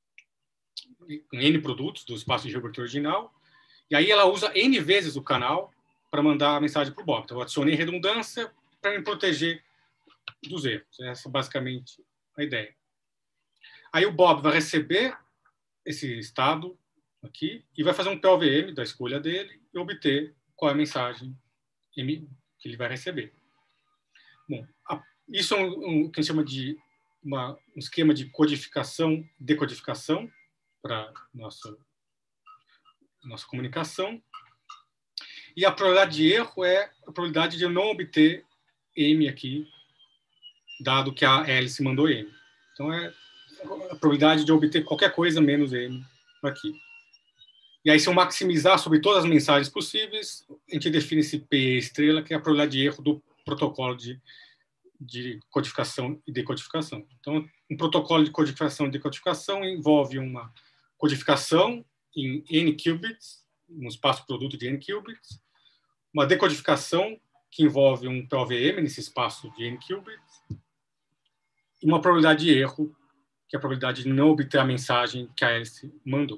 com N produtos do espaço de Hilbert original, e aí ela usa N vezes o canal para mandar a mensagem para o Bob. Então, eu adicionei redundância para me proteger dos erros. Essa é basicamente a ideia. Aí o Bob vai receber esse estado aqui e vai fazer um POVM da escolha dele e obter qual é a mensagem que ele vai receber. Bom, isso é o que a gente chama de um esquema de codificação, decodificação para nossa comunicação. E a probabilidade de erro é a probabilidade de eu não obter M aqui, dado que a hélice mandou M. Então, é a probabilidade de eu obter qualquer coisa menos M aqui. E aí, se eu maximizar sobre todas as mensagens possíveis, a gente define esse P estrela, que é a probabilidade de erro do protocolo de codificação e decodificação. Então, um protocolo de codificação e decodificação envolve uma codificação em N qubits, um espaço produto de N qubits, uma decodificação que envolve um POVM nesse espaço de N qubits, e uma probabilidade de erro, que é a probabilidade de não obter a mensagem que a hélice mandou.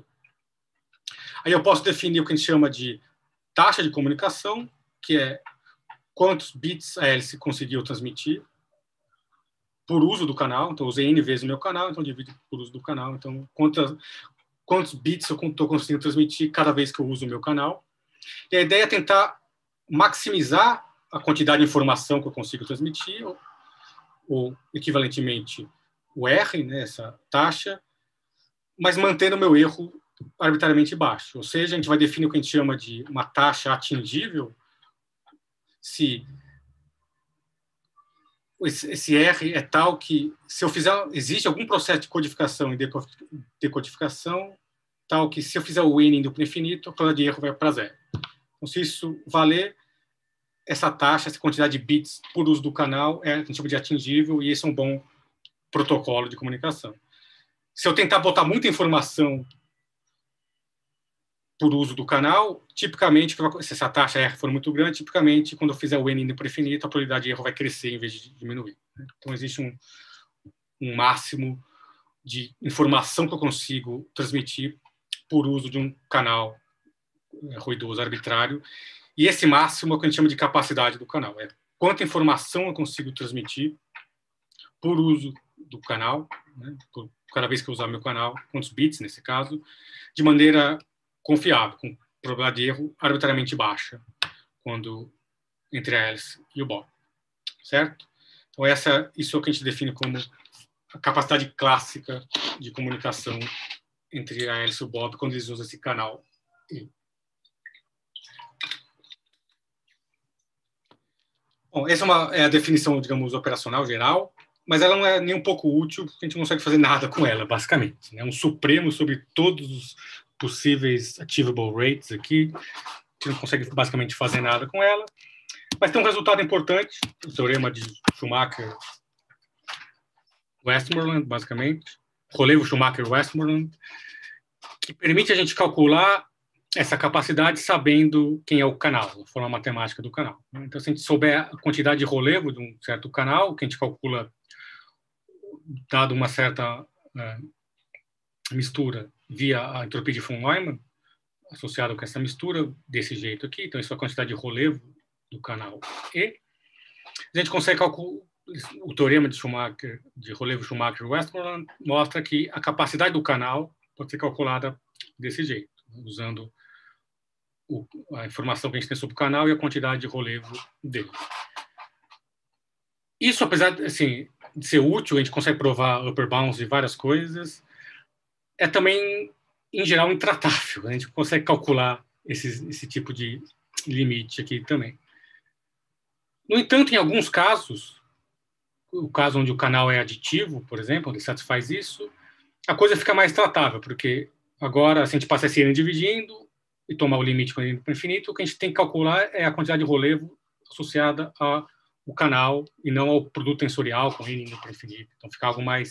Aí eu posso definir o que a gente chama de taxa de comunicação, que é quantos bits a hélice conseguiu transmitir por uso do canal. Então, eu usei N vezes o meu canal, então divido por uso do canal. Então, quantos bits eu estou conseguindo transmitir cada vez que eu uso o meu canal. E a ideia é tentar maximizar a quantidade de informação que eu consigo transmitir, ou equivalentemente o R, né, essa taxa, mas mantendo o meu erro arbitrariamente baixo. Ou seja, a gente vai definir o que a gente chama de uma taxa atingível, se esse R é tal que, se eu fizer, existe algum processo de codificação e decodificação, tal que, se eu fizer o N indo para o infinito, a probabilidade de erro vai para zero. Então, se isso valer, essa taxa, essa quantidade de bits por uso do canal é a gente chama de atingível, e esse é um bom protocolo de comunicação. Se eu tentar botar muita informação por uso do canal, tipicamente, se essa taxa R for muito grande, tipicamente, quando eu fizer o N indo para o infinito, a probabilidade de erro vai crescer em vez de diminuir. Então, existe um máximo de informação que eu consigo transmitir por uso de um canal ruidoso arbitrário, e esse máximo é o que a gente chama de capacidade do canal. É quanta informação eu consigo transmitir por uso do canal, né, por cada vez que eu usar meu canal, quantos bits, nesse caso, de maneira confiável, com probabilidade de erro arbitrariamente baixa, quando entre a hélice e o Bob. Certo? Então, isso é o que a gente define como a capacidade clássica de comunicação entre a hélice e o Bob, quando eles usam esse canal. Bom, essa é a definição, digamos, operacional geral, mas ela não é nem um pouco útil, porque a gente não consegue fazer nada com ela, basicamente. É um supremo sobre todos os possíveis achievable rates aqui. A gente não consegue basicamente fazer nada com ela. Mas tem um resultado importante, o teorema de Schumacher-Westmoreland, basicamente, Relevo Schumacher-Westmoreland, que permite a gente calcular essa capacidade sabendo quem é o canal, a forma matemática do canal. Então, se a gente souber a quantidade de relevo de um certo canal, que a gente calcula dado uma certa mistura via a entropia de von Neumann, associada com essa mistura desse jeito aqui, então isso é a quantidade de relevo do canal E, a gente consegue calcular. O teorema de Schumacher, de relevo Schumacher-Westmoreland, mostra que a capacidade do canal pode ser calculada desse jeito, usando a informação que a gente tem sobre o canal e a quantidade de relevo dele. Isso, apesar assim, de ser útil, a gente consegue provar upper bounds de várias coisas, é também, em geral, intratável. A gente consegue calcular esse tipo de limite aqui também. No entanto, em alguns casos, o caso onde o canal é aditivo, por exemplo, onde satisfaz isso, a coisa fica mais tratável, porque agora, se a gente passa esse n dividindo e tomar o limite com n para infinito, o que a gente tem que calcular é a quantidade de relevo associada ao canal e não ao produto tensorial com n para infinito. Então, fica algo mais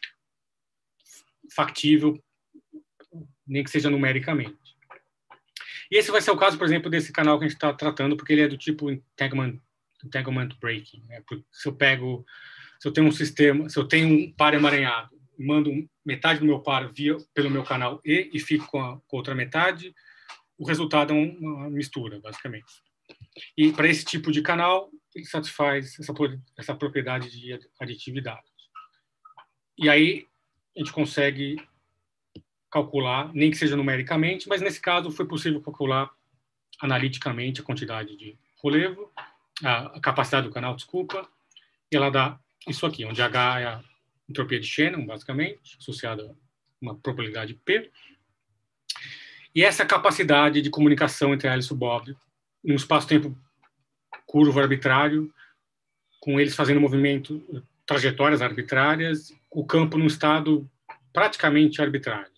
factível, nem que seja numericamente. E esse vai ser o caso, por exemplo, desse canal que a gente está tratando, porque ele é do tipo entanglement breaking. Né? Se eu tenho um sistema, se eu tenho um par emaranhado, mando metade do meu par pelo meu canal e fico com a outra metade, o resultado é uma mistura, basicamente. E para esse tipo de canal, ele satisfaz essa propriedade de aditividade. E aí a gente consegue calcular, nem que seja numericamente, mas nesse caso foi possível calcular analiticamente a quantidade de relevo, a capacidade do canal, desculpa, e ela dá isso aqui, onde H é a entropia de Shannon, basicamente, associada a uma probabilidade P. E essa capacidade de comunicação entre Alice e o Bob, num espaço-tempo curvo arbitrário, com eles fazendo trajetórias arbitrárias, o campo num estado praticamente arbitrário.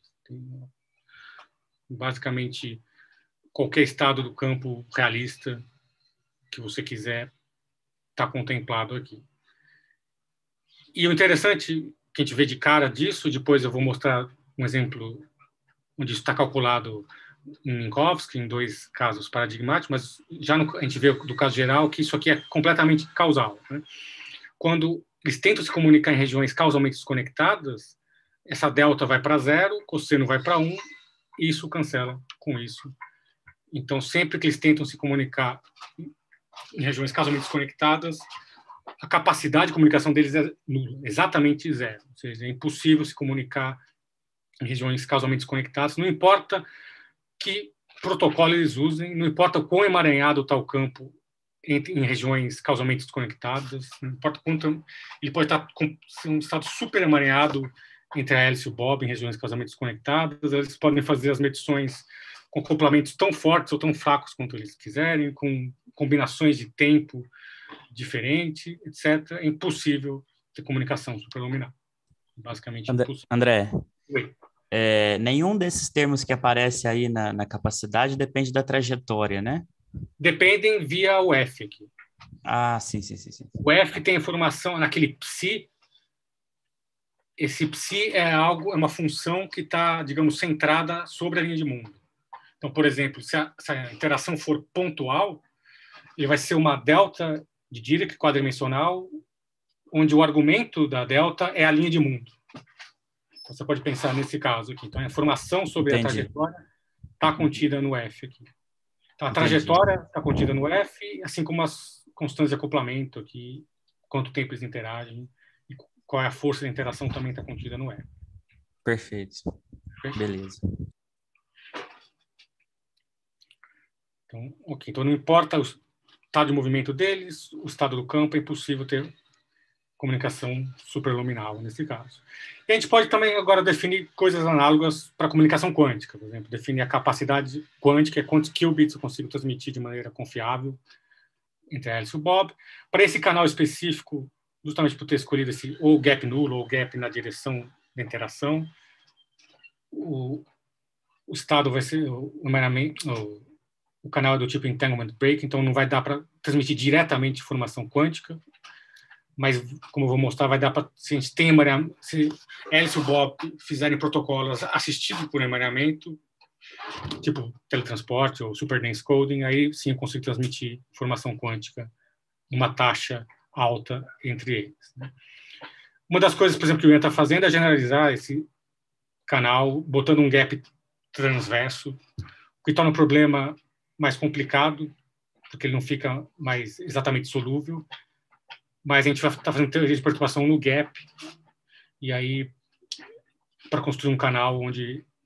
Basicamente, qualquer estado do campo realista que você quiser está contemplado aqui. E o interessante que a gente vê de cara disso, depois eu vou mostrar um exemplo onde isso está calculado em Minkowski, em 2 casos paradigmáticos, mas já a gente vê do caso geral que isso aqui é completamente causal. Né? Quando eles tentam se comunicar em regiões causalmente desconectadas, essa delta vai para 0, cosseno vai para 1, e isso cancela com isso. Então, sempre que eles tentam se comunicar em regiões causalmente desconectadas, a capacidade de comunicação deles é nula, exatamente 0. Ou seja, é impossível se comunicar em regiões causalmente desconectadas, não importa que protocolo eles usem, não importa o quão emaranhado está o campo em regiões causalmente desconectadas, não importa quanto ele pode estar com um estado super emaranhado entre a hélice e o Bob em regiões causalmente desconectadas, eles podem fazer as medições com acoplamentos tão fortes ou tão fracos quanto eles quiserem, com combinações de tempo diferente, etc. É impossível ter comunicação superluminar. Basicamente impossível. André, Oi. Nenhum desses termos que aparece aí na capacidade depende da trajetória, né? Dependem via o F aqui. Ah, sim. O F tem informação naquele psi. Esse psi é uma função que está, digamos, centrada sobre a linha de mundo. Então, por exemplo, se a interação for pontual, ele vai ser uma delta de Dirac quadridimensional, onde o argumento da delta é a linha de mundo. Então, você pode pensar nesse caso aqui. Então, a informação sobre a trajetória está contida no F aqui. Então, a trajetória está contida no F, assim como as constantes de acoplamento aqui, quanto tempo eles interagem, e qual é a força da interação também está contida no F. Perfeito. Beleza. Então, ok. Então, não importa o estado de movimento deles, o estado do campo, é impossível ter comunicação superluminal, nesse caso. E a gente pode também agora definir coisas análogas para a comunicação quântica, por exemplo, definir a capacidade quântica, quantos qubits eu consigo transmitir de maneira confiável entre a hélice e o Bob. Para esse canal específico, justamente por ter escolhido esse ou gap nulo ou gap na direção da interação, o estado vai ser o canal é do tipo entanglement break, então não vai dar para transmitir diretamente informação quântica, mas, como eu vou mostrar, vai dar para, se a gente tem se hélice e o Bob fizerem protocolos assistidos por emaranhamento, tipo teletransporte ou super dense coding, aí sim eu consigo transmitir informação quântica uma taxa alta entre eles. Né? Uma das coisas, por exemplo, que o Ian está fazendo é generalizar esse canal, botando um gap transverso, o que torna o problema mais complicado, porque ele não fica mais exatamente solúvel, mas a gente vai estar fazendo teoria de perturbação no gap, e aí, para construir um canal onde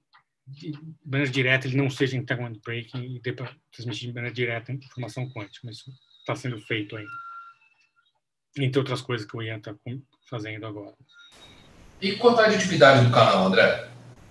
de maneira direta ele não seja entanglement breaking e dê para transmitir de maneira direta a informação quântica, mas isso está sendo feito ainda. Entre outras coisas que o Ian está fazendo agora. E quanto à aditividade do canal, André?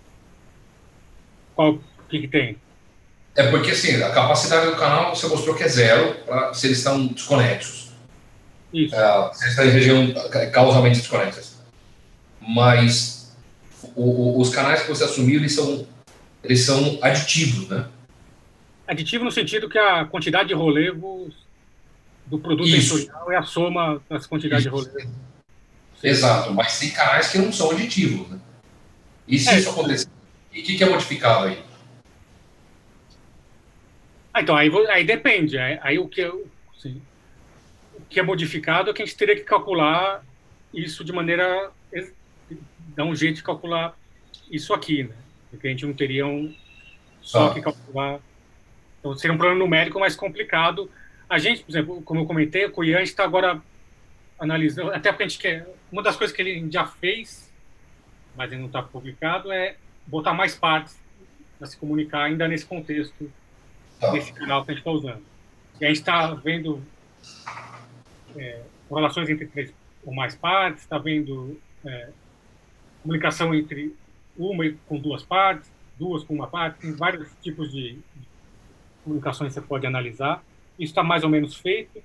O que tem? É porque, assim, a capacidade do canal você mostrou que é zero se eles estão desconexos. Isso. Se eles estão em região causalmente desconexas. Mas os canais que você assumiu, eles são aditivos, né? Aditivo no sentido que a quantidade de rolevos do produto tensorial é a soma das quantidades de rolevos. Exato, mas tem canais que não são aditivos, né? E se isso acontecer, e o que é modificado aí? Então, aí depende. Aí o que é modificado é que a gente teria que calcular isso de maneira... dar um jeito de calcular isso aqui, né? Porque a gente não teria só que calcular... Então, seria um problema numérico mais complicado. A gente, por exemplo, como eu comentei, o Ian está agora analisando, até porque a gente quer... Uma das coisas que ele já fez, mas ele não está publicado, é botar mais partes para se comunicar ainda nesse contexto, nesse canal que a gente está usando. E a gente está vendo correlações entre 3 ou mais partes, está vendo comunicação entre uma com 2 partes, 2 com uma parte, tem vários tipos de comunicações que você pode analisar. Isso está mais ou menos feito.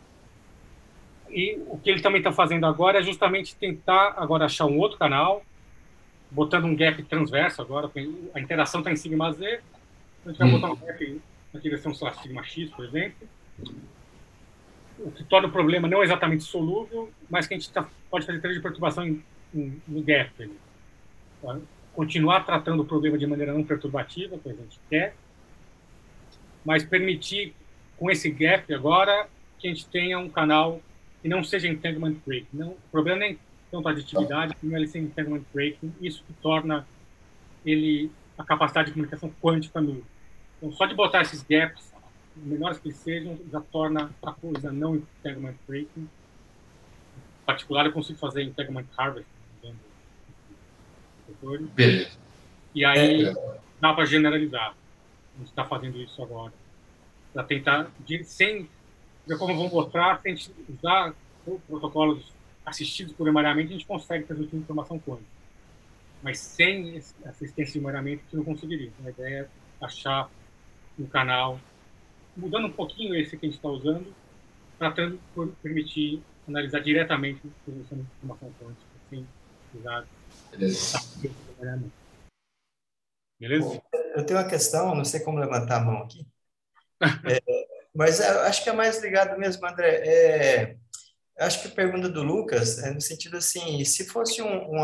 E o que ele também está fazendo agora é justamente tentar agora achar um outro canal, botando um gap transverso agora, a interação está em sigma Z, a gente vai botar um gap na direção sigma X, por exemplo, o que torna o problema não exatamente solúvel, mas que a gente pode fazer treino de perturbação no gap. Continuar tratando o problema de maneira não perturbativa, que a gente quer, mas permitir, com esse gap agora, que a gente tenha um canal que não seja entanglement breaking. O problema nem tanto a aditividade, como ele ser entanglement breaking, isso que torna a capacidade de comunicação quântica nula. Então, só de botar esses gaps, menores que eles sejam, já torna a coisa não entanglement breaking. Em particular, eu consigo fazer entanglement harvesting. Beleza. E aí dá para generalizar. A gente está fazendo isso agora. Para tentar, sem, como vamos mostrar, se a gente usar protocolos assistidos por emaranhamento, a gente consegue transmitir informação quântica. Mas sem assistência de emaranhamento, a gente não conseguiria. Então, a ideia é achar um canal, mudando um pouquinho esse que a gente está usando, para permitir analisar diretamente a transmissão de informação quântica, sem usar assistência de emaranhamento. Beleza? Eu tenho uma questão, não sei como levantar a mão aqui, mas acho que é mais ligado mesmo, André. Acho que a pergunta do Lucas é no sentido assim, se fosse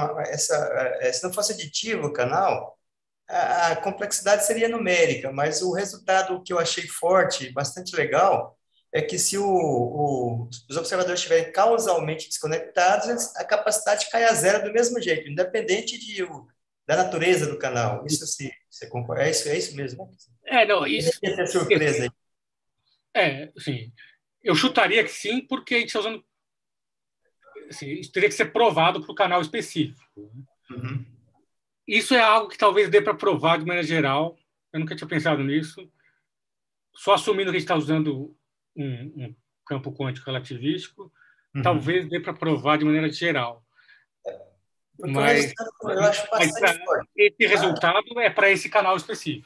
se não fosse aditivo o canal, a complexidade seria numérica, mas o resultado que eu achei forte, bastante legal, é que se os observadores estiverem causalmente desconectados, a capacidade cai a zero do mesmo jeito, independente da natureza do canal. Isso você concorda? É isso mesmo? Não, isso é surpresa aí. Sim. Eu chutaria que sim, porque a gente está usando... Assim, isso teria que ser provado para o canal específico. Uhum. Isso é algo que talvez dê para provar de maneira geral. Eu nunca tinha pensado nisso. Só assumindo que a gente está usando um campo quântico relativístico, talvez dê para provar de maneira geral. Porque mas eu acho bastante forte. Esse resultado é para esse canal específico.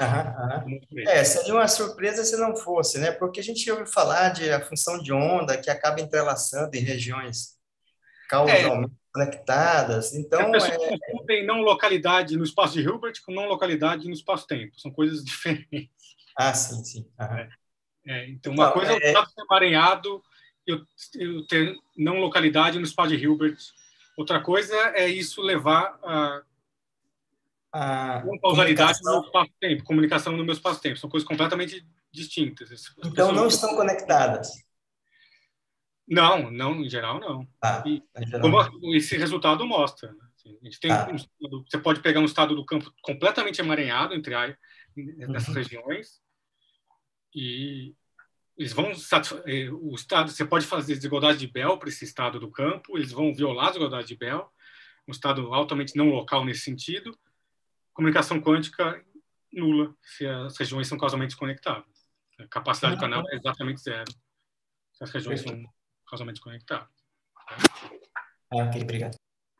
Né? Seria uma surpresa se não fosse, né? Porque a gente ouve falar de a função de onda que acaba entrelaçando em regiões causalmente conectadas. Então, as pessoas confundem não localidade no espaço de Hilbert com não localidade no espaço-tempo. São coisas diferentes. Sim. Então, uma coisa é o estado emaranhado e eu ter não localidade no espaço de Hilbert. Outra coisa é isso levar a causalidade no espaço-tempo, comunicação no meu espaço-tempo. São coisas completamente distintas. Então, não estão conectadas? Não, em geral, não. Como esse resultado mostra. Né? Assim, a gente tem você pode pegar um estado do campo completamente emaranhado nessas regiões e eles vão o estado, você pode fazer desigualdade de Bell para esse estado do campo, eles vão violar a desigualdade de Bell, um estado altamente não local nesse sentido, comunicação quântica nula, se as regiões são causalmente desconectadas. A capacidade do canal é exatamente zero, se as regiões são causalmente desconectadas. Ok, obrigado.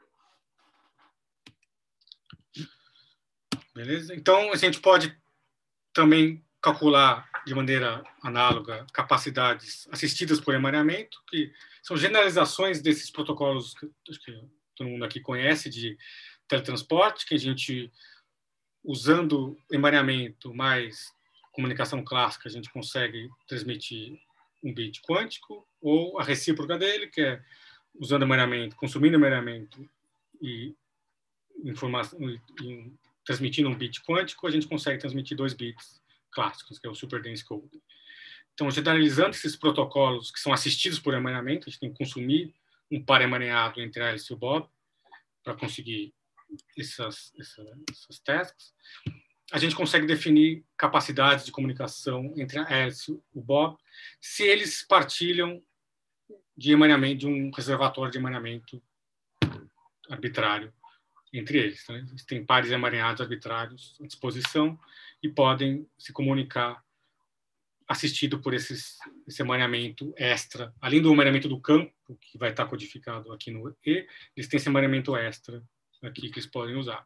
Beleza? Então, a gente pode também calcular de maneira análoga capacidades assistidas por emaranhamento, que são generalizações desses protocolos que acho que todo mundo aqui conhece de teletransporte, que a gente, usando emaranhamento mais comunicação clássica, a gente consegue transmitir um bit quântico, ou a recíproca dele, que é usando emaranhamento, consumindo emaranhamento e informação, e transmitindo um bit quântico, a gente consegue transmitir 2 bits clássicos, que é o Super Dense Coding. Então, generalizando esses protocolos que são assistidos por emaranhamento, a gente tem que consumir um par emaranhado entre a hélice e o Bob para conseguir essas tasks. A gente consegue definir capacidades de comunicação entre a hélice e o Bob se eles partilham de emaranhamento, de um reservatório de emaranhamento arbitrário entre eles. Né? Eles têm pares emaranhados arbitrários à disposição e podem se comunicar assistido por esse emaranhamento extra. Além do emaranhamento do campo, que vai estar codificado aqui no E, eles têm esse emaranhamento extra aqui que eles podem usar.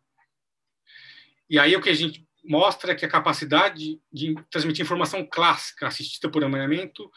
E aí o que a gente mostra é que a capacidade de transmitir informação clássica assistida por emaranhamento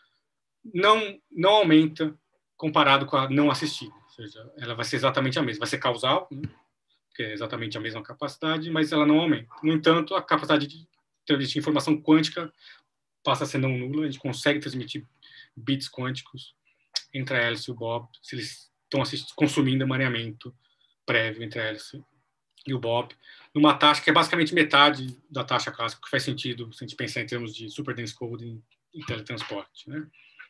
não aumenta comparado com a não assistida. Ou seja, ela vai ser exatamente a mesma. Vai ser causal, né? Que é exatamente a mesma capacidade, mas ela não aumenta. No entanto, a capacidade de transmitir informação quântica passa a ser não nula. A gente consegue transmitir bits quânticos entre a hélice e o Bob, se eles estão consumindo emaranhamento prévio entre a hélice e o Bob, numa taxa que é basicamente metade da taxa clássica, que faz sentido se a gente pensar em termos de Super Dense Coding e teletransporte. Né?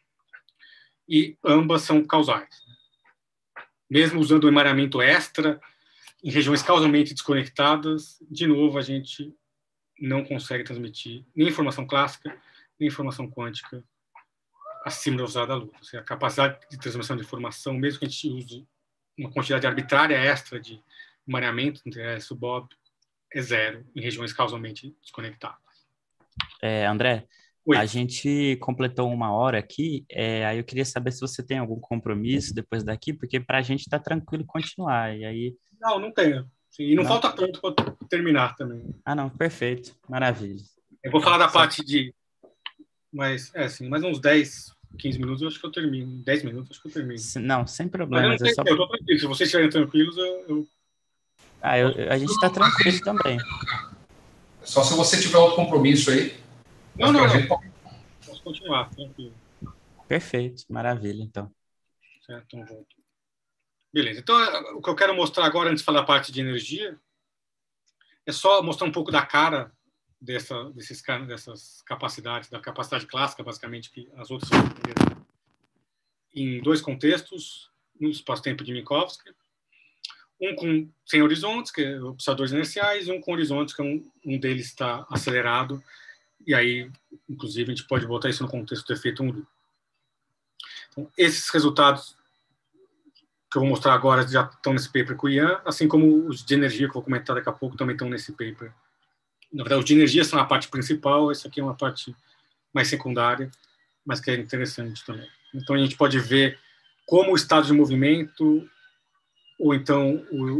E ambas são causais. Mesmo usando o emaranhamento extra, em regiões causalmente desconectadas, de novo, a gente não consegue transmitir nem informação clássica, nem informação quântica acima da velocidade da luz. Ou seja, a capacidade de transmissão de informação, mesmo que a gente use uma quantidade arbitrária extra de emaranhamento entre a hélice e o Bob, é zero em regiões causalmente desconectadas. André, Oi. A gente completou 1 hora aqui, aí eu queria saber se você tem algum compromisso depois daqui, porque para a gente está tranquilo continuar, e aí... Não tenho. E não falta tanto para terminar também. Ah, não, perfeito, maravilha. Eu vou falar da parte de... mais uns 10, 15 minutos, eu acho que eu termino. 10 minutos, acho que eu termino. Não, sem problemas. Eu estou tranquilo. Se vocês estiverem tranquilos, a gente está tranquilo também. Só se você tiver outro compromisso aí. Não. Posso continuar, tranquilo. Perfeito, maravilha, então. Certo, então volto. Beleza. Então, o que eu quero mostrar agora, antes de falar da parte de energia, é só mostrar um pouco da cara dessas capacidades, da capacidade clássica, basicamente, que as outras são em 2 contextos, no espaço-tempo de Minkowski, um sem horizontes, que é observadores inerciais, e um com horizontes, que um deles está acelerado, e aí, inclusive, a gente pode botar isso no contexto do efeito Unruh. Então, esses resultados que eu vou mostrar agora já estão nesse paper com o Ian, assim como os de energia, que eu vou comentar daqui a pouco, também estão nesse paper. Na verdade, os de energia são a parte principal, essa aqui é uma parte mais secundária, mas que é interessante também. Então, a gente pode ver como o estado de movimento, ou então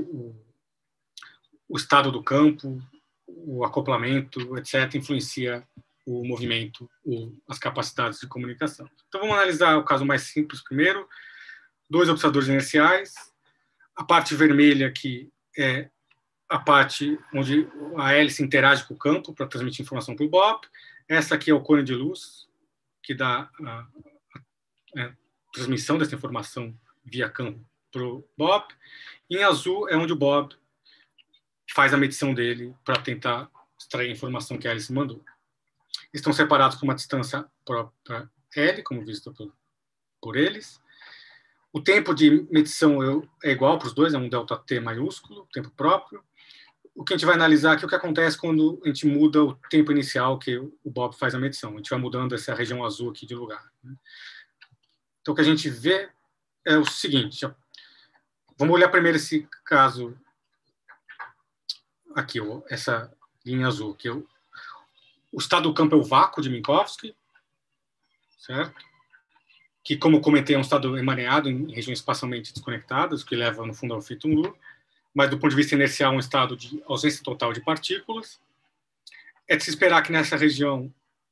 o estado do campo, o acoplamento, etc., influencia o movimento, as capacidades de comunicação. Então, vamos analisar o caso mais simples primeiro. 2 observadores inerciais. A parte vermelha aqui é a parte onde a hélice interage com o campo para transmitir informação para o Bob. Essa aqui é o cone de luz, que dá a transmissão dessa informação via campo para o Bob. Em azul é onde o Bob faz a medição dele para tentar extrair a informação que a hélice mandou. Estão separados por uma distância própria L, como visto por eles. O tempo de medição é igual para os dois, é um ΔT maiúsculo, tempo próprio. O que a gente vai analisar aqui é o que acontece quando a gente muda o tempo inicial que o Bob faz a medição. A gente vai mudando essa região azul aqui de lugar. Então, o que a gente vê é o seguinte. Vamos olhar primeiro esse caso aqui, essa linha azul, que o estado do campo é o vácuo de Minkowski, certo? Que, como eu comentei, é um estado emaranhado em regiões espacialmente desconectadas, que leva, no fundo, ao efeito Unruh, mas, do ponto de vista inercial, um estado de ausência total de partículas. É de se esperar que nessa região,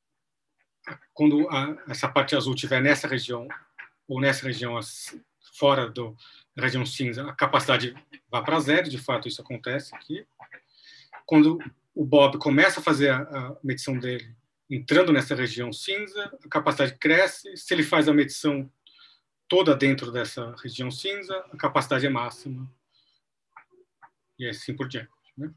quando essa parte azul estiver nessa região, ou nessa região fora da região cinza, a capacidade vá para zero, de fato isso acontece aqui. Quando o Bob começa a fazer a medição dele, entrando nessa região cinza, a capacidade cresce. Se ele faz a medição toda dentro dessa região cinza, a capacidade é máxima. E assim por diante, né?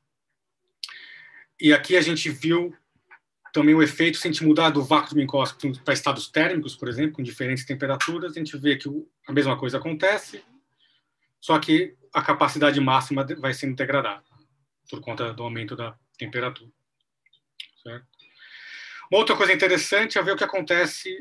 E aqui a gente viu também o efeito, se a gente mudar do vácuo de Minkowski para estados térmicos, por exemplo, com diferentes temperaturas, a gente vê que a mesma coisa acontece, só que a capacidade máxima vai sendo degradada por conta do aumento da temperatura. Certo? Uma outra coisa interessante é ver o que acontece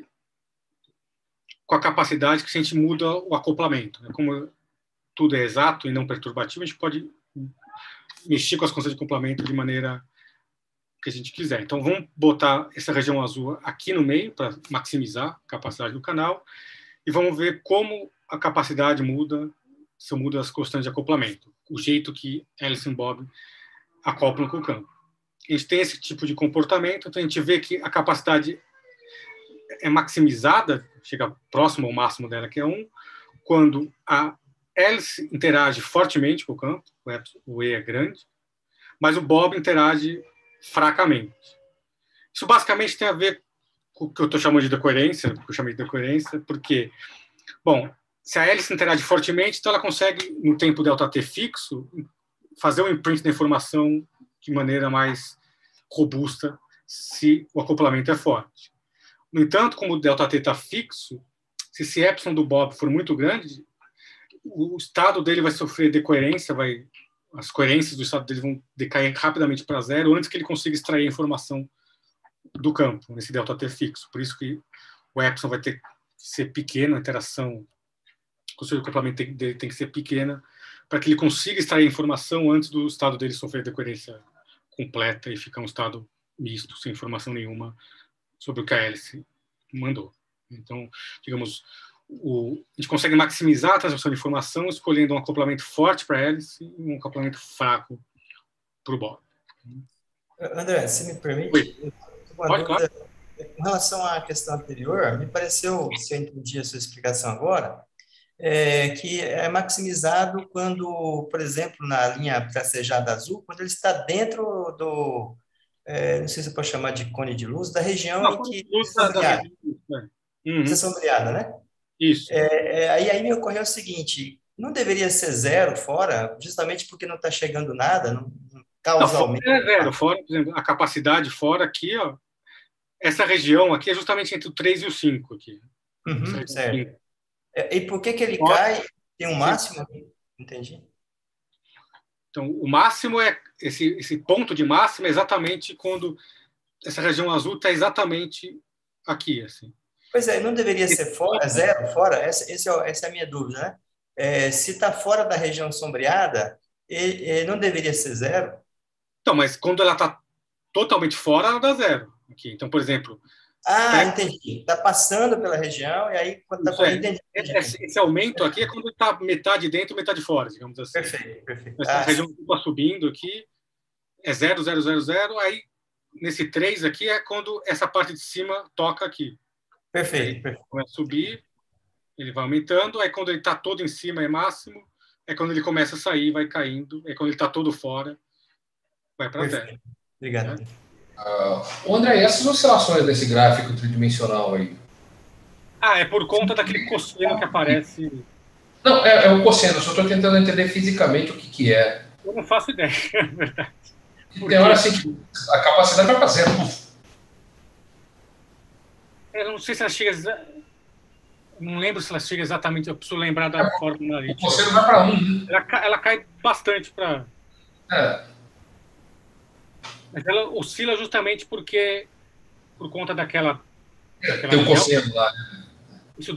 com a capacidade que a gente muda o acoplamento. Como tudo é exato e não perturbativo, a gente pode mexer com as constantes de acoplamento de maneira que a gente quiser. Então, vamos botar essa região azul aqui no meio para maximizar a capacidade do canal e vamos ver como a capacidade muda se eu mudo as constantes de acoplamento, o jeito que Alice e Bob acoplam com o campo. A gente tem esse tipo de comportamento, então a gente vê que a capacidade é maximizada, chega próximo ao máximo dela, que é 1, quando a Alice interage fortemente com o campo, o E é grande, mas o Bob interage fracamente. Isso basicamente tem a ver com o que eu estou chamando de decoerência, que eu chamei de decoerência, porque, bom, se a hélice interage fortemente, então ela consegue, no tempo ΔT fixo, fazer o imprint da informação de maneira mais robusta se o acoplamento é forte. No entanto, como o ΔT está fixo, se esse epsilon do Bob for muito grande, o estado dele vai sofrer decoerência, as coerências do estado dele vão decair rapidamente para zero antes que ele consiga extrair a informação do campo, nesse ΔT fixo. Por isso que o epsilon vai ter que ser pequeno, a interação, o acoplamento dele tem que ser pequena, para que ele consiga extrair a informação antes do estado dele sofrer decoerência completa e ficar um estado misto, sem informação nenhuma sobre o que a hélice mandou. Então, digamos, a gente consegue maximizar a transmissão de informação escolhendo um acoplamento forte para a hélice e um acoplamento fraco para o Bob. André, se me permite, uma Pode, dúvida. claro. Com relação à questão anterior, me pareceu, se eu entendi a sua explicação agora, que é maximizado quando, por exemplo, na linha tracejada azul, quando ele está dentro do, não sei se eu posso chamar de cone de luz, da região Não, em que luz é sombreada. né? Uhum. É sombreada, né? Isso. Aí me ocorreu o seguinte, não deveria ser zero fora, justamente porque não está chegando nada, não, causalmente. Não, fora é zero. Fora, por exemplo, a capacidade fora aqui, ó, essa região aqui é justamente entre o 3 e o 5 aqui. Uhum, certo. E por que ele cai? Tem um máximo aqui? Entendi. Então, o máximo é esse ponto de máximo é exatamente quando essa região azul está exatamente aqui, assim. Pois é, não deveria ser fora, zero, fora? Essa é a minha dúvida, né? Se está fora da região sombreada, não deveria ser zero? Então, mas quando ela está totalmente fora, ela dá zero. Aqui. Então, por exemplo... entendi. Está passando pela região e aí... quando tá entendi. Esse aumento aqui é quando está metade dentro e metade fora, digamos assim. Perfeito, perfeito. Essa região está subindo aqui, é 0, 0, 0, 0, aí nesse 3 aqui é quando essa parte de cima toca aqui. Perfeito, perfeito. Começa a subir, ele vai aumentando, aí quando ele está todo em cima é máximo, é quando ele começa a sair, vai caindo, é quando ele está todo fora, vai para a Terra. Obrigado. André, e essas oscilações desse gráfico tridimensional aí? É por conta daquele cosseno que aparece... Não, é o cosseno, eu só estou tentando entender fisicamente o que é. Eu não faço ideia, é verdade. Tem hora assim que a capacidade vai para zero. Eu não sei se ela chega... Não lembro se ela chega exatamente... Eu preciso lembrar da fórmula ali. O cosseno vai para 1. Ela cai bastante para... Mas ela oscila justamente por conta daquela tem o cosseno lá. Isso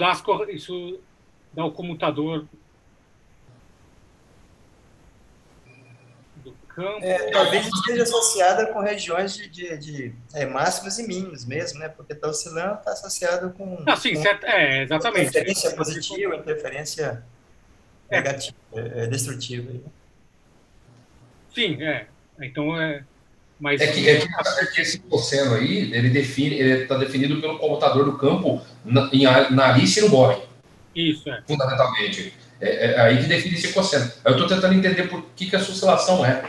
dá o comutador campo... Talvez esteja associada com regiões de máximos e mínimos mesmo, né? Porque está oscilando, está associado com, Não, sim, exatamente. interferência positiva, interferência negativa, destrutiva. Sim, então mas que esse cosseno aí, ele está definido pelo comutador do campo na Alice e no Bob. Isso, fundamentalmente. É aí que define esse cosseno. Eu estou tentando entender por que essa oscilação é.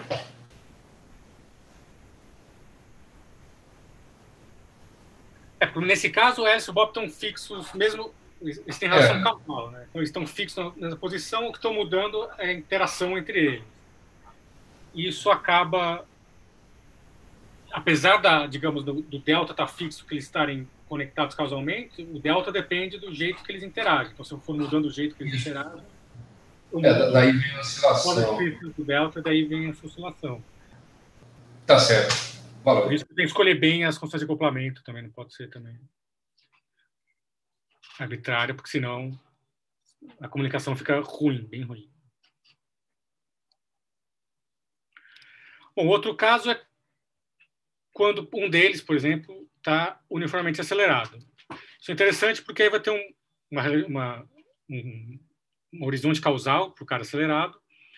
Nesse caso, o Alice e o Bob estão fixos, mesmo eles têm relação causal, né? Então, eles estão fixos nessa posição, o que estão mudando é a interação entre eles. E isso acaba, apesar digamos, do delta estar fixo, que eles estarem conectados causalmente, o delta depende do jeito que eles interagem. Então, se eu for mudando o jeito que eles interagem, daí vem a oscilação. Do delta, daí vem essa oscilação. Tá certo. Valeu. Por isso que tem que escolher bem as constantes de acoplamento também, não pode ser também arbitrário, porque senão a comunicação fica ruim, bem ruim. Bom, outro caso é quando um deles, por exemplo, está uniformemente acelerado. Isso é interessante porque aí vai ter um horizonte causal para o cara acelerado,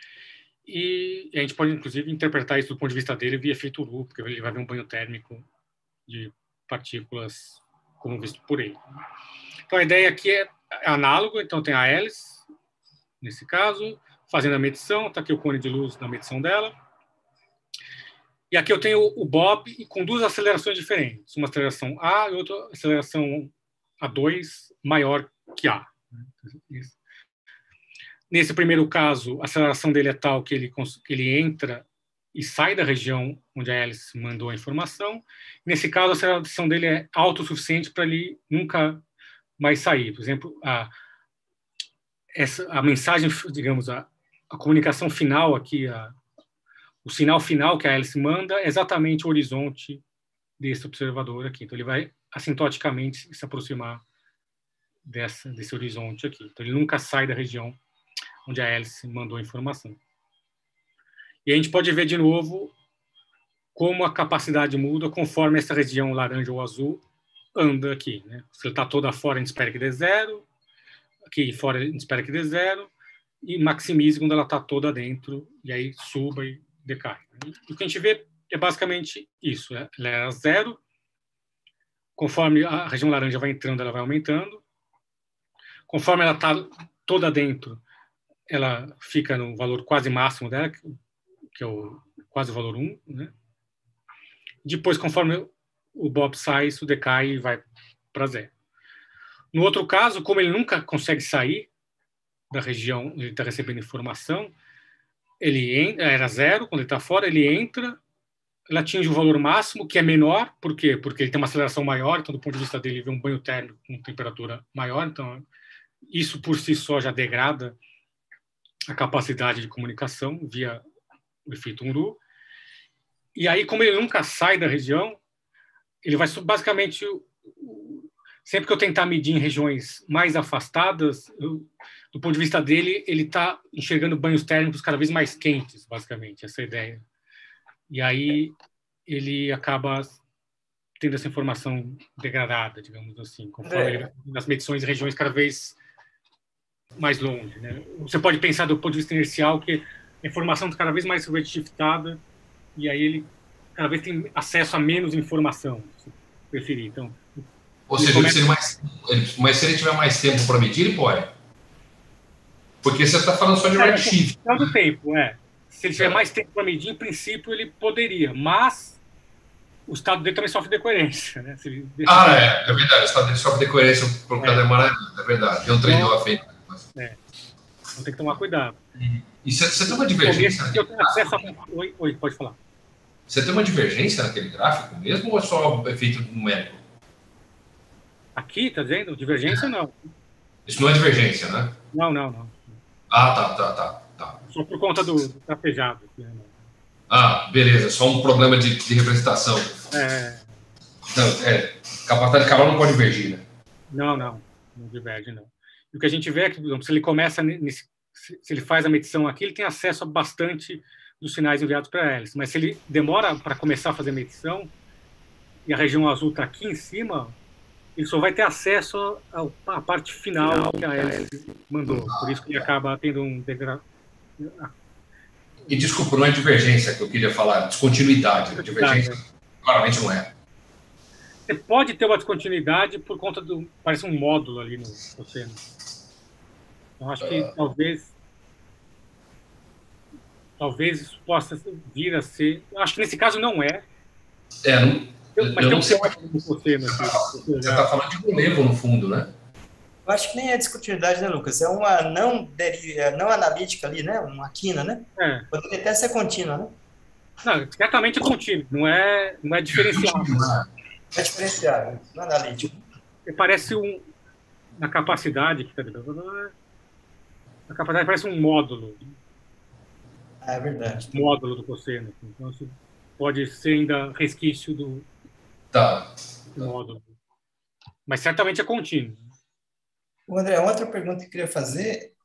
e a gente pode, inclusive, interpretar isso do ponto de vista dele via efeito Ru, porque ele vai ver um banho térmico de partículas como visto por ele. Então, a ideia aqui é análoga. Então, tem a hélice, nesse caso, fazendo a medição. Está aqui o cone de luz na medição dela. E aqui eu tenho o Bob com duas acelerações diferentes. Uma aceleração A e outra aceleração A2 maior que A. Isso. Nesse primeiro caso, a aceleração dele é tal que ele entra e sai da região onde a hélice mandou a informação. Nesse caso, a aceleração dele é alta o suficiente para ele nunca mais sair. Por exemplo, a mensagem, digamos, a comunicação final aqui, o sinal final que a hélice manda é exatamente o horizonte desse observador aqui. Então, ele vai assintoticamente se aproximar desse horizonte aqui. Então, ele nunca sai da região onde a hélice mandou a informação. E a gente pode ver de novo como a capacidade muda conforme essa região laranja ou azul anda aqui, né? Se ele está toda fora, a gente espera que dê zero. Aqui fora, a gente espera que dê zero. E maximize quando ela está toda dentro, e aí suba e decai. O que a gente vê é basicamente isso. Ela era zero. Conforme a região laranja vai entrando, ela vai aumentando. Conforme ela está toda dentro, ela fica no valor quase máximo dela, que é quase o valor 1. Né? Depois, conforme o Bob sai, isso decai e vai para zero. No outro caso, como ele nunca consegue sair da região onde ele está recebendo informação, ele era zero, quando ele está fora, ele entra, ele atinge o valor máximo, que é menor. Por quê? Porque ele tem uma aceleração maior, então, do ponto de vista dele, ele vê um banho térmico com temperatura maior, então isso por si só já degrada a capacidade de comunicação via o efeito Unruh. E aí, como ele nunca sai da região, ele vai basicamente, sempre que eu tentar medir em regiões mais afastadas, do ponto de vista dele, ele está enxergando banhos térmicos cada vez mais quentes, basicamente, essa é a ideia. E aí ele acaba tendo essa informação degradada, digamos assim, conforme ele vai nas medições em regiões cada vez mais longe. Né? Você pode pensar do ponto de vista inercial que a informação está cada vez mais redshiftada e aí ele cada vez tem acesso a menos informação, se preferir. Então, ou seja, mas se ele tiver mais tempo para medir, ele pode. Porque você está falando só de redshift. Todo tempo, Se ele tiver mais tempo para medir, em princípio, ele poderia. Mas o estado dele também sofre decoerência. Né? É verdade. O estado dele sofre decoerência por causa da demora. É verdade. Tem um trade-off aí. Então tem que tomar cuidado. E você tem uma divergência? Eu tenho acesso a... Oi, pode falar. Você tem uma divergência naquele gráfico mesmo ou é só efeito numérico? Aqui, tá dizendo? Divergência, não. Isso não é divergência, né? Não. Tá. Só por conta do trapejado. Beleza. Só um problema de representação. Capacidade de calor não pode divergir, né? Não diverge, não. E o que a gente vê é que, por exemplo, se ele começa se ele faz a medição aqui, ele tem acesso a bastante dos sinais enviados para a hélice. Mas se ele demora para começar a fazer medição e a região azul está aqui em cima, ele só vai ter acesso à parte final que a hélice mandou. Por isso que ele acaba tendo um degradê. E desculpa, não é divergência que eu queria falar, descontinuidade. Divergência claramente não é. Você pode ter uma descontinuidade por conta do... Parece um módulo ali no oceano. Eu acho que talvez isso possa vir a ser... Eu acho que nesse caso não é. Mas Eu não sei. Você está falando de relevo no fundo, né? Eu acho que nem é descontinuidade, né, Lucas? É uma não analítica ali, né? Uma quina, né? Poderia até ser contínua, né? Não, certamente é contínuo, não é diferenciado. É diferenciado, não é analítico. Parece na capacidade, a capacidade parece um módulo. É verdade. Módulo do cosseno. Então, isso pode ser ainda resquício do módulo. Mas certamente é contínuo. André, outra pergunta que eu queria fazer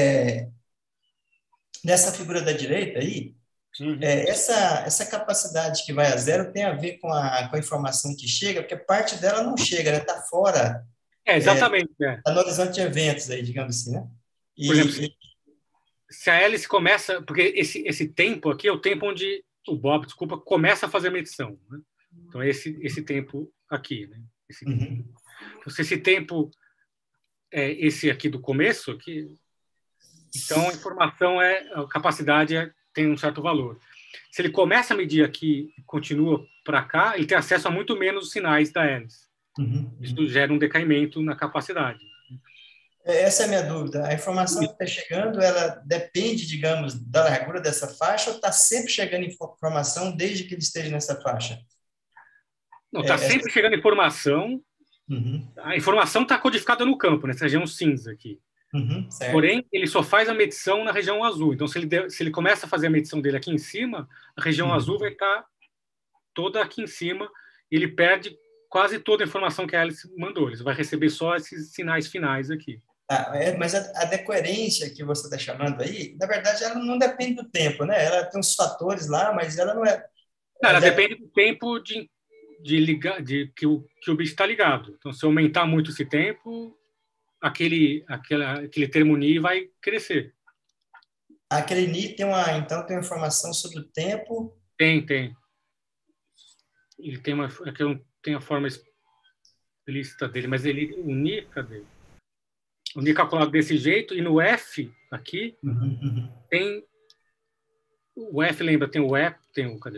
nessa figura da direita aí, essa capacidade que vai a zero tem a ver com a informação que chega, porque parte dela não chega, né? Está fora. Exatamente. Está no horizonte de eventos aí, digamos assim, né? Por exemplo, se a hélice começa... Porque esse tempo aqui é o tempo onde o Bob, começa a fazer a medição. Né? Então, esse tempo aqui. Né? Então, se esse tempo é esse aqui do começo, aqui, então a informação a capacidade tem um certo valor. Se ele começa a medir aqui e continua para cá, ele tem acesso a muito menos sinais da hélice. Isso gera um decaimento na capacidade. Essa é a minha dúvida. A informação que está chegando, ela depende, digamos, da largura dessa faixa ou está sempre chegando informação desde que ele esteja nessa faixa? Não, está sempre chegando informação. A informação está codificada no campo, nessa região cinza aqui. Porém, ele só faz a medição na região azul. Então, se ele começa a fazer a medição dele aqui em cima, a região azul vai estar toda aqui em cima e ele perde quase toda a informação que a hélice mandou. Ele vai receber só esses sinais finais aqui. Mas a decoerência que você está chamando aí, na verdade, ela não depende do tempo, né? Ela tem uns fatores lá, mas ela não é... Ela depende do tempo de ligar, que o bicho está ligado. Então, se aumentar muito esse tempo, aquele termo ni vai crescer. Aquele ni tem uma informação sobre o tempo? Tem. Ele tem aqui eu não tenho a forma explícita dele, mas o ni, cadê? O ni calculado desse jeito, e no F aqui tem o F, lembra, tem o E, cadê?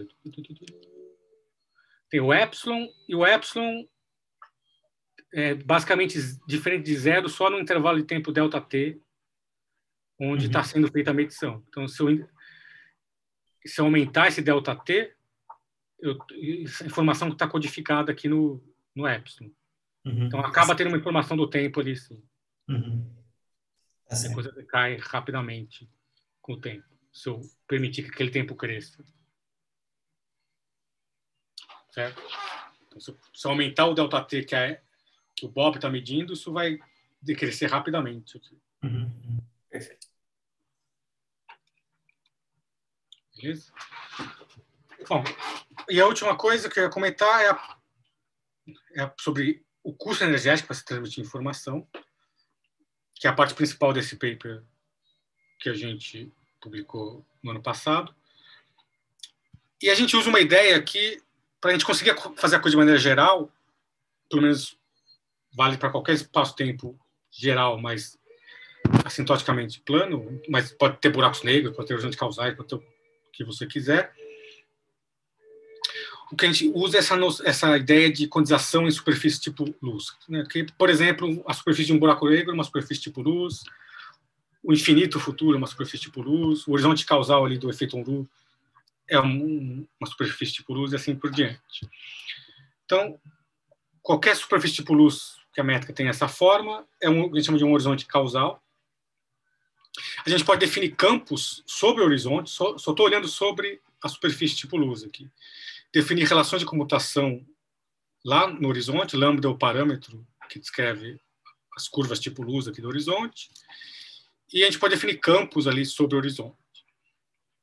Tem o epsilon, e o epsilon é basicamente diferente de zero só no intervalo de tempo ΔT, onde está sendo feita a medição. Então, se eu aumentar esse ΔT, a informação que está codificada aqui no epsilon. Então, acaba tendo uma informação do tempo ali, sim. A coisa cai rapidamente com o tempo, se eu permitir que aquele tempo cresça. Certo? Então, se eu aumentar o ΔT que o Bob está medindo, isso vai decrescer rapidamente. Perfeito. Beleza? Bom, e a última coisa que eu ia comentar é sobre o custo energético para se transmitir informação, que é a parte principal desse paper que a gente publicou no ano passado. E a gente usa uma ideia aqui para a gente conseguir fazer a coisa de maneira geral, pelo menos vale para qualquer espaço-tempo geral, mas assintoticamente plano, mas pode ter buracos negros, pode ter horizontes causais, pode ter o que você quiser. O que a gente usa é essa ideia de quantização em superfície tipo luz. Né? Que, por exemplo, a superfície de um buraco negro é uma superfície tipo luz, o infinito futuro é uma superfície tipo luz, o horizonte causal ali do efeito Onru é uma superfície tipo luz e assim por diante. Então, qualquer superfície tipo luz que a métrica tem essa forma é a gente chama de um horizonte causal. A gente pode definir campos sobre o horizonte, só estou olhando sobre a superfície tipo luz aqui. Definir relações de comutação lá no horizonte, lambda é o parâmetro que descreve as curvas tipo luz aqui do horizonte, e a gente pode definir campos ali sobre o horizonte.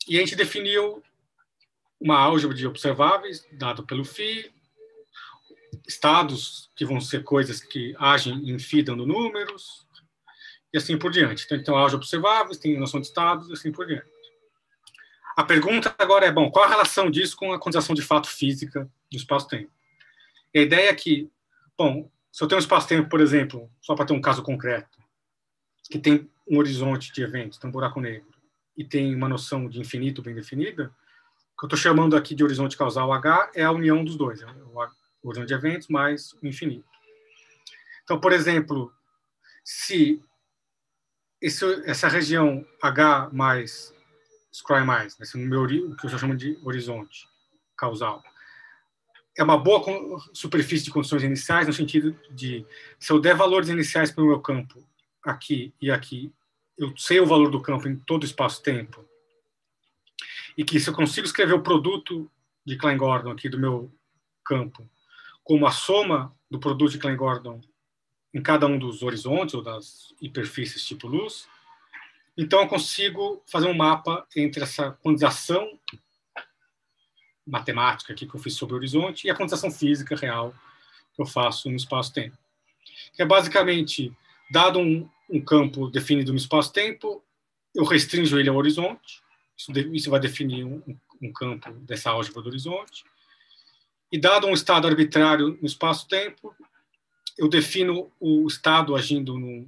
E a gente definiu uma álgebra de observáveis, dado pelo φ, estados que vão ser coisas que agem em φ dando números, e assim por diante. Então, álgebra de observáveis, tem noção de estados, e assim por diante. A pergunta agora é, bom, qual a relação disso com a condensação de fato física do espaço-tempo? E a ideia é que, bom, se eu tenho um espaço-tempo, por exemplo, só para ter um caso concreto, que tem um horizonte de eventos, tem um buraco negro, e tem uma noção de infinito bem definida, o que eu estou chamando aqui de horizonte causal H é a união dos dois, o horizonte de eventos mais o infinito. Então, por exemplo, se essa região H mais Scry+, esse o que eu chamo de horizonte causal, é uma boa superfície de condições iniciais, no sentido de, se eu der valores iniciais para o meu campo aqui e aqui, eu sei o valor do campo em todo o espaço-tempo, e que se eu consigo escrever o produto de Klein-Gordon aqui do meu campo como a soma do produto de Klein-Gordon em cada um dos horizontes ou das hiperfícies tipo luz, então eu consigo fazer um mapa entre essa condensação matemática aqui que eu fiz sobre o horizonte e a condensação física real que eu faço no espaço-tempo. Que é basicamente, dado um campo definido no espaço-tempo, eu restringo ele ao horizonte, isso vai definir um campo dessa álgebra do horizonte, e dado um estado arbitrário no espaço-tempo, eu defino o estado agindo num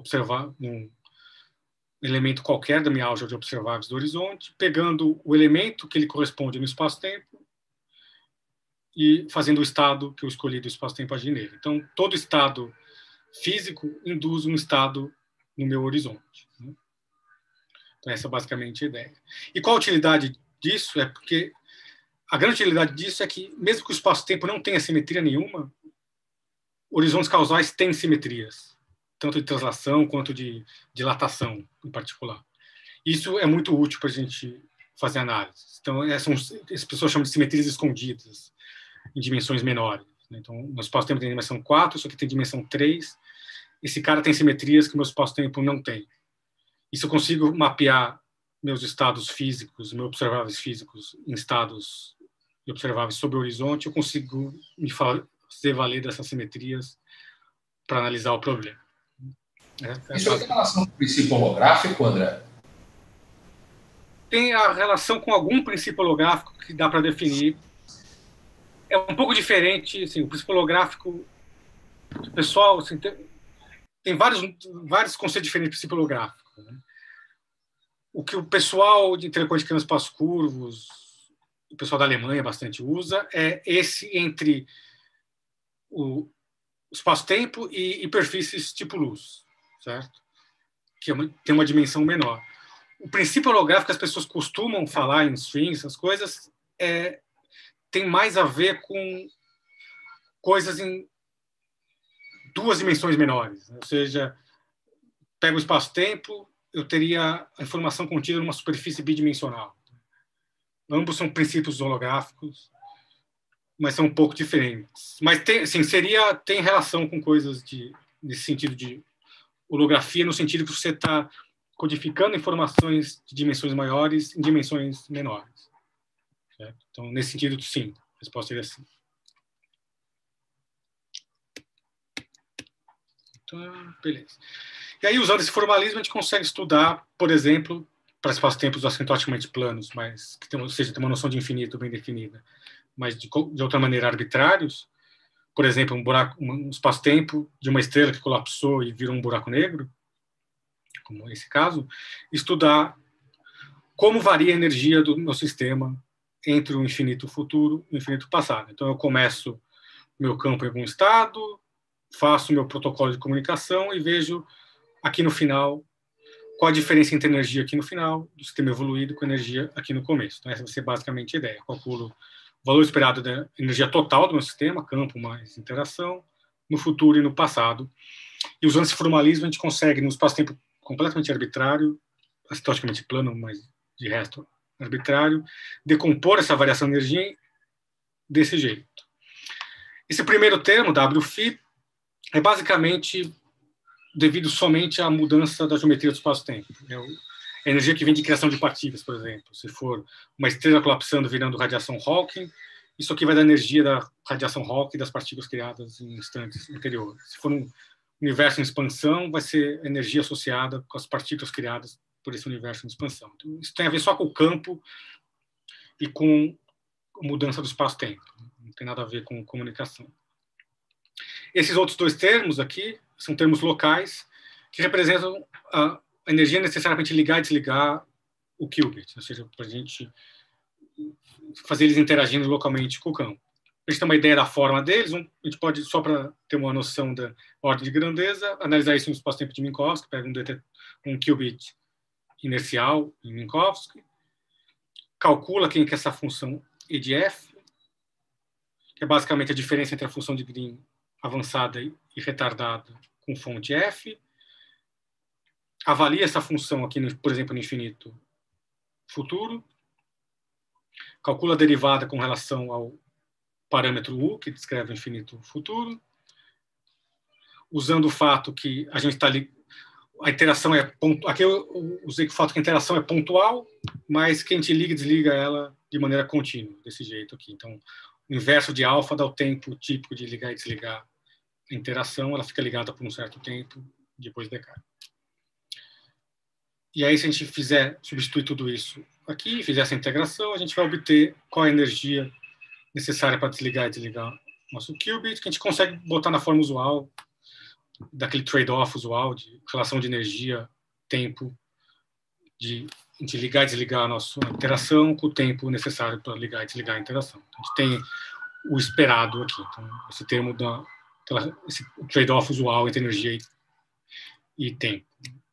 elemento qualquer da minha álgebra de observáveis do horizonte, pegando o elemento que ele corresponde no espaço-tempo e fazendo o estado que eu escolhi do espaço-tempo agir nele. Então, todo estado físico induz um estado no meu horizonte. Então, essa é basicamente a ideia. E qual a utilidade disso? É porque a grande utilidade disso é que, mesmo que o espaço-tempo não tenha simetria nenhuma, horizontes causais têm simetrias, tanto de translação quanto de dilatação, em particular. Isso é muito útil para a gente fazer análise. Então, as pessoas chamam de simetrias escondidas, em dimensões menores. Então, o meu espaço-tempo tem dimensão 4, isso aqui tem dimensão 3. Esse cara tem simetrias que o meu espaço-tempo não tem. E se eu consigo mapear meus estados físicos, meus observáveis físicos, em estados observáveis sobre o horizonte, eu consigo me fazer valer dessas simetrias para analisar o problema. Isso tem relação com o princípio holográfico, André? Tem a relação com algum princípio holográfico que dá para definir. É um pouco diferente, assim, o princípio holográfico, o pessoal, assim, tem vários conceitos diferentes de princípio holográfico. Né? O que o pessoal de telecomunicação de espaços curvos, o pessoal da Alemanha bastante usa, é esse entre o espaço-tempo e hiperfícies tipo luz, certo? Que tem uma dimensão menor. O princípio holográfico que as pessoas costumam falar em strings, essas coisas, tem mais a ver com coisas em duas dimensões menores. Ou seja, pega o espaço-tempo, eu teria a informação contida numa superfície bidimensional. Ambos são princípios holográficos, mas são um pouco diferentes. Mas tem relação com coisas nesse sentido de holografia, no sentido que você está codificando informações de dimensões maiores em dimensões menores. Certo? Então, nesse sentido, sim. A resposta seria sim. Então, beleza. E aí, usando esse formalismo, a gente consegue estudar, por exemplo, para espaços-tempos assintoticamente planos, mas ou seja, tem uma noção de infinito bem definida, mas de outra maneira arbitrários, por exemplo, um espaço-tempo de uma estrela que colapsou e virou um buraco negro, como esse caso, estudar como varia a energia do meu sistema entre o infinito futuro e o infinito passado. Então, eu começo meu campo em algum estado, faço meu protocolo de comunicação e vejo aqui no final qual a diferença entre energia aqui no final do sistema evoluído com energia aqui no começo. Então, essa vai ser basicamente a ideia. Eu calculo o valor esperado da energia total do meu sistema, campo mais interação, no futuro e no passado. E usando esse formalismo, a gente consegue, num espaço-tempo completamente arbitrário, asintoticamente plano, mas de resto arbitrário, decompor essa variação de energia desse jeito. Esse primeiro termo, Wφ, é basicamente devido somente à mudança da geometria do espaço-tempo. a energia que vem de criação de partículas, por exemplo. Se for uma estrela colapsando virando radiação Hawking, isso aqui vai dar energia da radiação Hawking das partículas criadas em instantes anteriores. Se for um universo em expansão, vai ser energia associada com as partículas criadas por esse universo em expansão. Então, isso tem a ver só com o campo e com a mudança do espaço-tempo. Não tem nada a ver com comunicação. Esses outros dois termos aqui são termos locais que representam a energia necessária para a gente ligar e desligar o qubit, ou seja, para a gente fazer eles interagindo localmente com o campo. Para a gente ter uma ideia da forma deles, a gente pode, só para ter uma noção da ordem de grandeza, analisar isso no espaço-tempo de Minkowski, pega um qubit inercial em Minkowski, calcula quem que é essa função E de F, que é basicamente a diferença entre a função de Green avançada e retardada com fonte F, avalia essa função aqui, por exemplo, no infinito futuro, calcula a derivada com relação ao parâmetro U, que descreve o infinito futuro, usando o fato que a gente está ali, a interação é pontual. Aqui eu usei o fato que a interação é pontual, mas que a gente liga e desliga ela de maneira contínua, desse jeito aqui. Então, o inverso de alfa dá o tempo típico de ligar e desligar a interação, ela fica ligada por um certo tempo, depois decai. E aí, se a gente substituir tudo isso aqui, fizer essa integração, a gente vai obter qual é a energia necessária para desligar e desligar o nosso qubit, que a gente consegue botar na forma usual, daquele trade-off usual de relação de energia, tempo, de a gente ligar e desligar a nossa interação com o tempo necessário para ligar e desligar a interação. A gente tem o esperado aqui. Então, esse termo esse trade-off usual entre energia e tempo.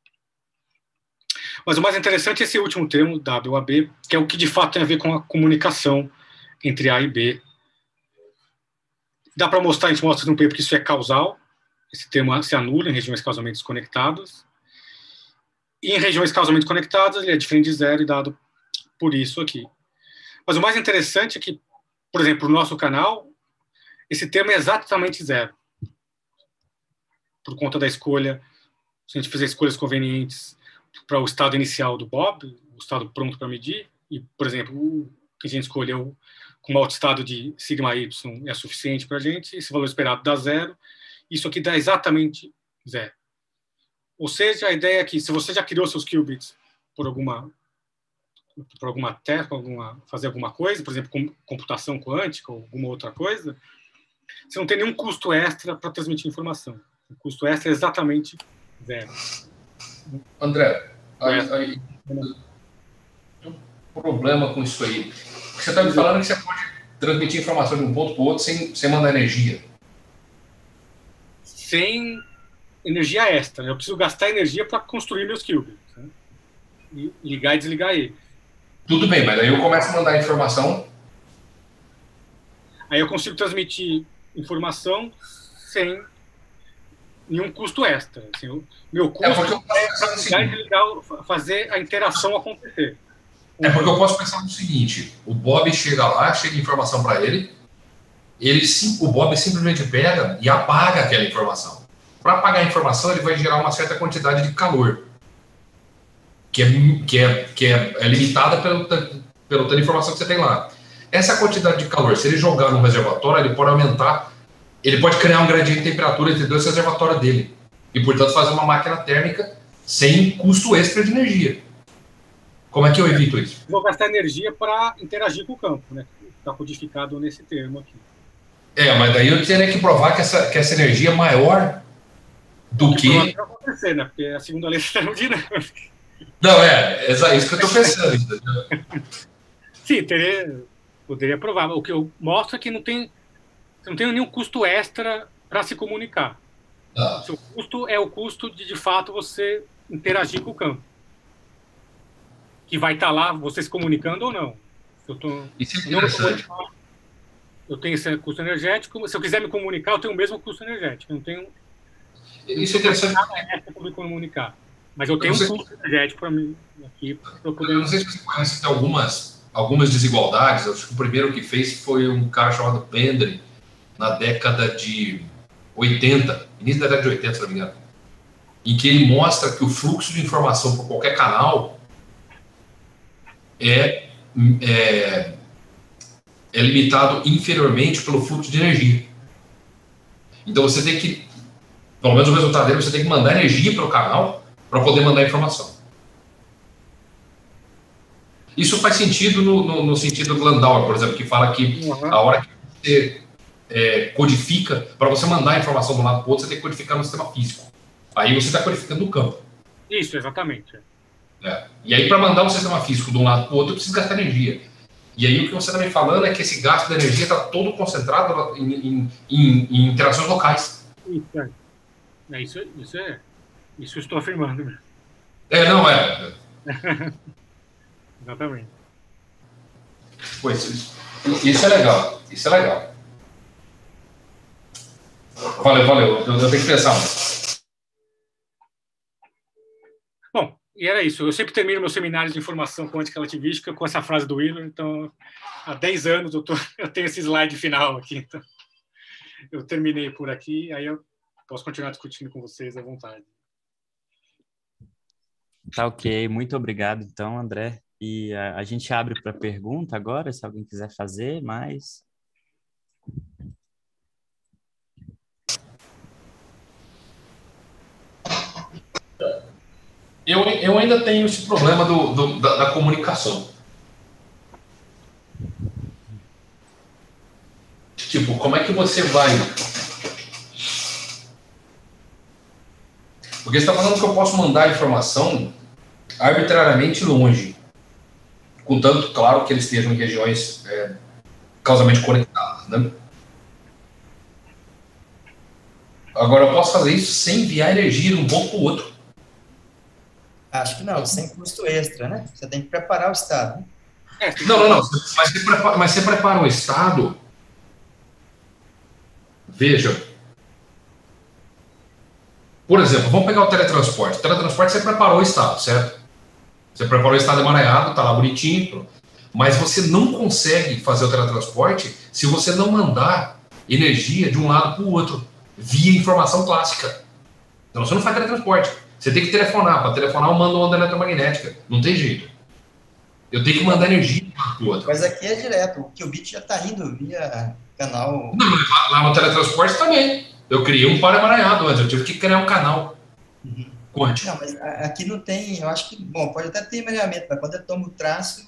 Mas o mais interessante é esse último termo, WAB, que é o que de fato tem a ver com a comunicação entre A e B. Dá para mostrar, a gente mostra no paper que isso é causal, esse termo se anula em regiões causalmente desconectadas, e em regiões causalmente conectadas ele é diferente de zero e dado por isso aqui. Mas o mais interessante é que, por exemplo, no nosso canal, esse termo é exatamente zero, por conta da escolha, se a gente fizer escolhas convenientes para o estado inicial do Bob, o estado pronto para medir, e, por exemplo, o que a gente escolheu com um autoestado de sigma y é suficiente para a gente, esse valor esperado dá zero, isso aqui dá exatamente zero. Ou seja, a ideia é que, se você já criou seus qubits por alguma técnica, fazer alguma coisa, por exemplo, computação quântica ou alguma outra coisa, você não tem nenhum custo extra para transmitir informação. O custo extra é exatamente zero. André, aí, tem um problema com isso aí. Você está me falando que você pode transmitir informação de um ponto para o outro sem mandar energia. Sem energia extra. Eu preciso gastar energia para construir meus qubits, né? E ligar e desligar eles. Tudo bem, mas aí eu começo a mandar informação. Aí eu consigo transmitir informação sem nenhum custo extra. Assim, meu custo é ligar, fazer a interação acontecer. É porque eu posso pensar no seguinte: o Bob chega lá, chega informação para ele, o Bob simplesmente pega e apaga aquela informação. Para apagar a informação, ele vai gerar uma certa quantidade de calor, que é limitada pelo tanto de informação que você tem lá. Essa quantidade de calor, se ele jogar no reservatório, ele pode aumentar, ele pode criar um gradiente de temperatura entre dois reservatórios dele, e, portanto, fazer uma máquina térmica sem custo extra de energia. Como é que eu evito isso? Vou gastar energia para interagir com o campo, né? Está codificado nesse termo aqui. Mas daí eu teria que provar que essa energia é maior do que... Não vai acontecer, né? Porque é a segunda lei da termodinâmica. Não, é isso que eu estou pensando. Entendeu? Sim, poderia provar. O que eu mostro é que não tem nenhum custo extra para se comunicar. O seu custo é o custo de fato, você interagir com o campo. Que vai estar lá, você se comunicando ou não. Isso é interessante. Eu tenho esse custo energético, se eu quiser me comunicar, eu tenho o mesmo custo energético. Eu não tenho... Isso é interessante. Para me comunicar. Mas eu tenho um custo energético para mim aqui. Para poder... Eu não sei se você conhece, tem algumas desigualdades. Eu acho que o primeiro que fez foi um cara chamado Pendry, na década de 80, início da década de 80, se não me engano, em que ele mostra que o fluxo de informação por qualquer canal é, é, é limitado inferiormente pelo fluxo de energia. Então você tem que, pelo menos o resultado dele, você tem que mandar energia para o canal para poder mandar informação. Isso faz sentido no sentido do Landauer, por exemplo, que fala que a hora que você codifica, para você mandar a informação de um lado para o outro, você tem que codificar no sistema físico. Aí você está codificando no campo. Isso, exatamente. E aí, para mandar um sistema físico de um lado para o outro, precisa gastar energia. E aí, o que você está me falando é que esse gasto de energia está todo concentrado em interações locais. Isso eu estou afirmando mesmo. Não é. Exatamente. Pois, isso é legal. Isso é legal. Valeu. Eu tenho que pensar mais. Bom, e era isso. Eu sempre termino meus seminários de informação quântica relativística com essa frase do Wheeler. Então, há 10 anos eu tenho esse slide final aqui. Então, eu terminei por aqui. Aí eu posso continuar discutindo com vocês à vontade. Tá ok. Muito obrigado, então, André. E a gente abre para pergunta agora, se alguém quiser fazer mais. Eu ainda tenho esse problema da comunicação. Tipo, como é que você vai... Porque você está falando que eu posso mandar informação arbitrariamente longe. Contanto, claro, que eles estejam em regiões causamente conectadas, né? Agora, eu posso fazer isso sem enviar energia de um ponto para o outro. Acho que não, sem custo extra, né? Você tem que preparar o estado. Né? Não. Mas você prepara o estado... Veja. Por exemplo, vamos pegar o teletransporte. O teletransporte você preparou o estado, certo? Você preparou o estado emaranhado, está lá bonitinho, mas você não consegue fazer o teletransporte se você não mandar energia de um lado para o outro, via informação clássica. Então você não faz teletransporte. Você tem que telefonar. Para telefonar, eu mando onda eletromagnética. Não tem jeito. Eu tenho que mandar energia de um lado para o outro. Mas aqui é direto. O qubit já está indo via canal... Não, mas lá no teletransporte também. Eu criei um par emaranhado antes. Eu tive que criar um canal. Quântico. Não, mas aqui não tem, eu acho que, bom, pode até ter emaranhamento, mas quando eu tomo o traço,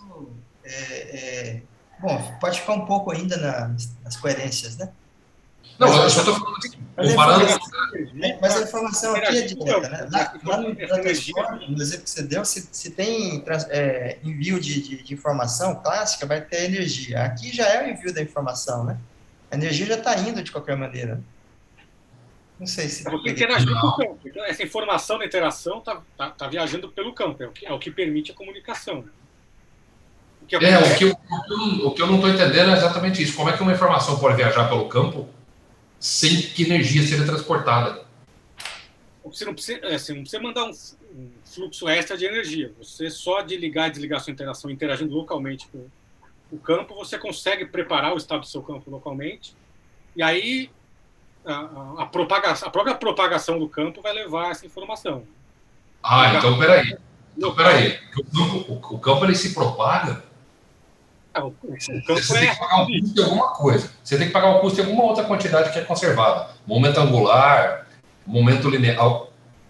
bom, pode ficar um pouco ainda nas coerências, né? Não, eu só estou falando assim, comparando... Mas a informação aqui é direta, né? Lá no transporte, no exemplo que você deu, se tem envio de informação clássica, vai ter energia. Aqui já é o envio da informação, né? A energia já está indo de qualquer maneira. Não sei se... Porque interagiu com o campo. Então, essa informação da interação está viajando pelo campo. É o que permite a comunicação. Né? O que eu não estou entendendo é exatamente isso. Como é que uma informação pode viajar pelo campo sem que energia seja transportada? Você não precisa mandar um fluxo extra de energia. Você só de ligar e desligar sua interação interagindo localmente com o campo, você consegue preparar o estado do seu campo localmente. E aí... A própria propagação do campo vai levar essa informação. Então peraí. O campo ele se propaga? O campo você tem que pagar um custo de alguma coisa. Você tem que pagar um custo de alguma outra quantidade que é conservada. Momento angular, momento linear.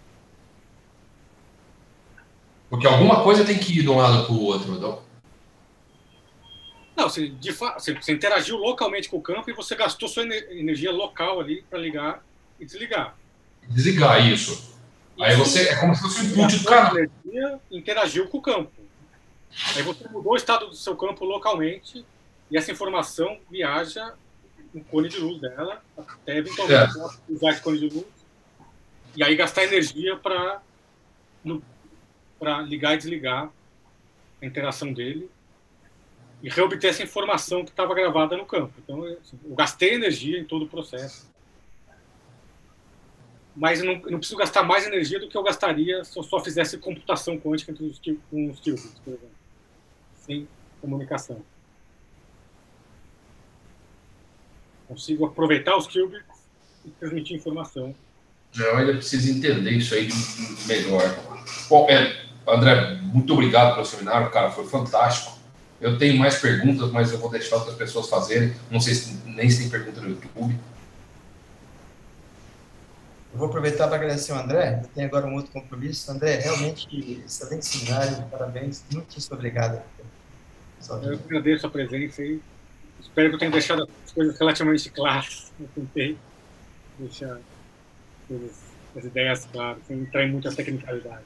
Porque alguma coisa tem que ir de um lado para o outro, não? Não, você interagiu localmente com o campo e você gastou sua energia local ali para ligar e desligar. Desligar, isso. Aí você é como se fosse o input do canal. A energia interagiu com o campo. Aí você mudou o estado do seu campo localmente e essa informação viaja no cone de luz dela, até eventualmente usar esse cone de luz e aí gastar energia para ligar e desligar a interação dele e reobter essa informação que estava gravada no campo. Então, assim, eu gastei energia em todo o processo. Mas não preciso gastar mais energia do que eu gastaria se eu só fizesse computação quântica com os qubits, por exemplo. Sem comunicação. Consigo aproveitar os qubits e transmitir informação. Eu ainda preciso entender isso aí melhor. Bom, André, muito obrigado pelo seminário, cara, foi fantástico. Eu tenho mais perguntas, mas eu vou deixar outras pessoas fazerem. Não sei nem se tem pergunta no YouTube. Eu vou aproveitar para agradecer ao André. Eu tenho agora um outro compromisso. André, realmente, excelente seminário. Parabéns. Muitíssimo obrigado. Eu agradeço a presença e espero que eu tenha deixado as coisas relativamente claras. Eu tentei deixar as ideias claras, sem entrar em muitas tecnicalidades.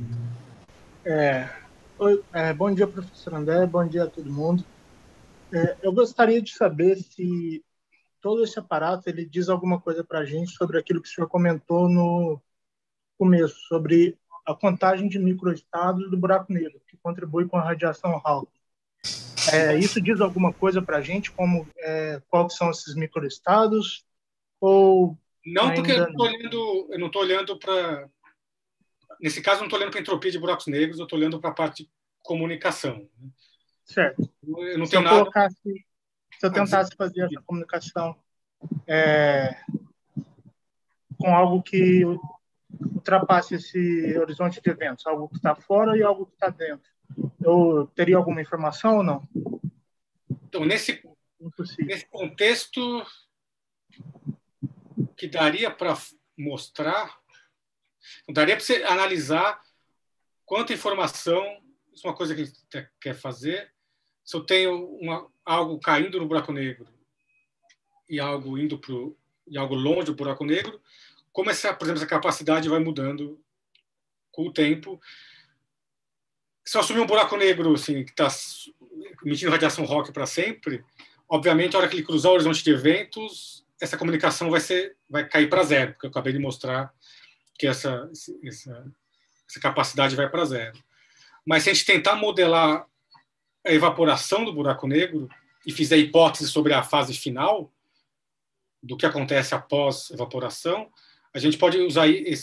Bom dia, professor André. Bom dia a todo mundo. Eu gostaria de saber se todo esse aparato ele diz alguma coisa para a gente sobre aquilo que o senhor comentou no começo, sobre a contagem de microestados do buraco negro, que contribui com a radiação Hawking. Isso diz alguma coisa para a gente, como quais são esses microestados? Ou não, porque eu não estou olhando para... Nesse caso, eu não estou olhando para a entropia de buracos negros, eu estou olhando para a parte de comunicação. Certo. Eu não tenho nada... Se eu tentasse fazer essa comunicação com algo que ultrapasse esse horizonte de eventos, algo que está fora e algo que está dentro, eu teria alguma informação ou não? Então, nesse contexto, que daria para mostrar, daria para você analisar quanta informação, isso é uma coisa que a gente quer fazer. Se eu tenho algo caindo no buraco negro e algo algo longe do buraco negro, como por exemplo, essa capacidade vai mudando com o tempo. Se eu assumir um buraco negro assim, que está emitindo radiação Hawking para sempre, obviamente, a hora que ele cruzar o horizonte de eventos, essa comunicação vai cair para zero, porque eu acabei de mostrar que essa capacidade vai para zero. Mas se a gente tentar modelar a evaporação do buraco negro e fizer hipótese sobre a fase final do que acontece após evaporação, a gente pode usar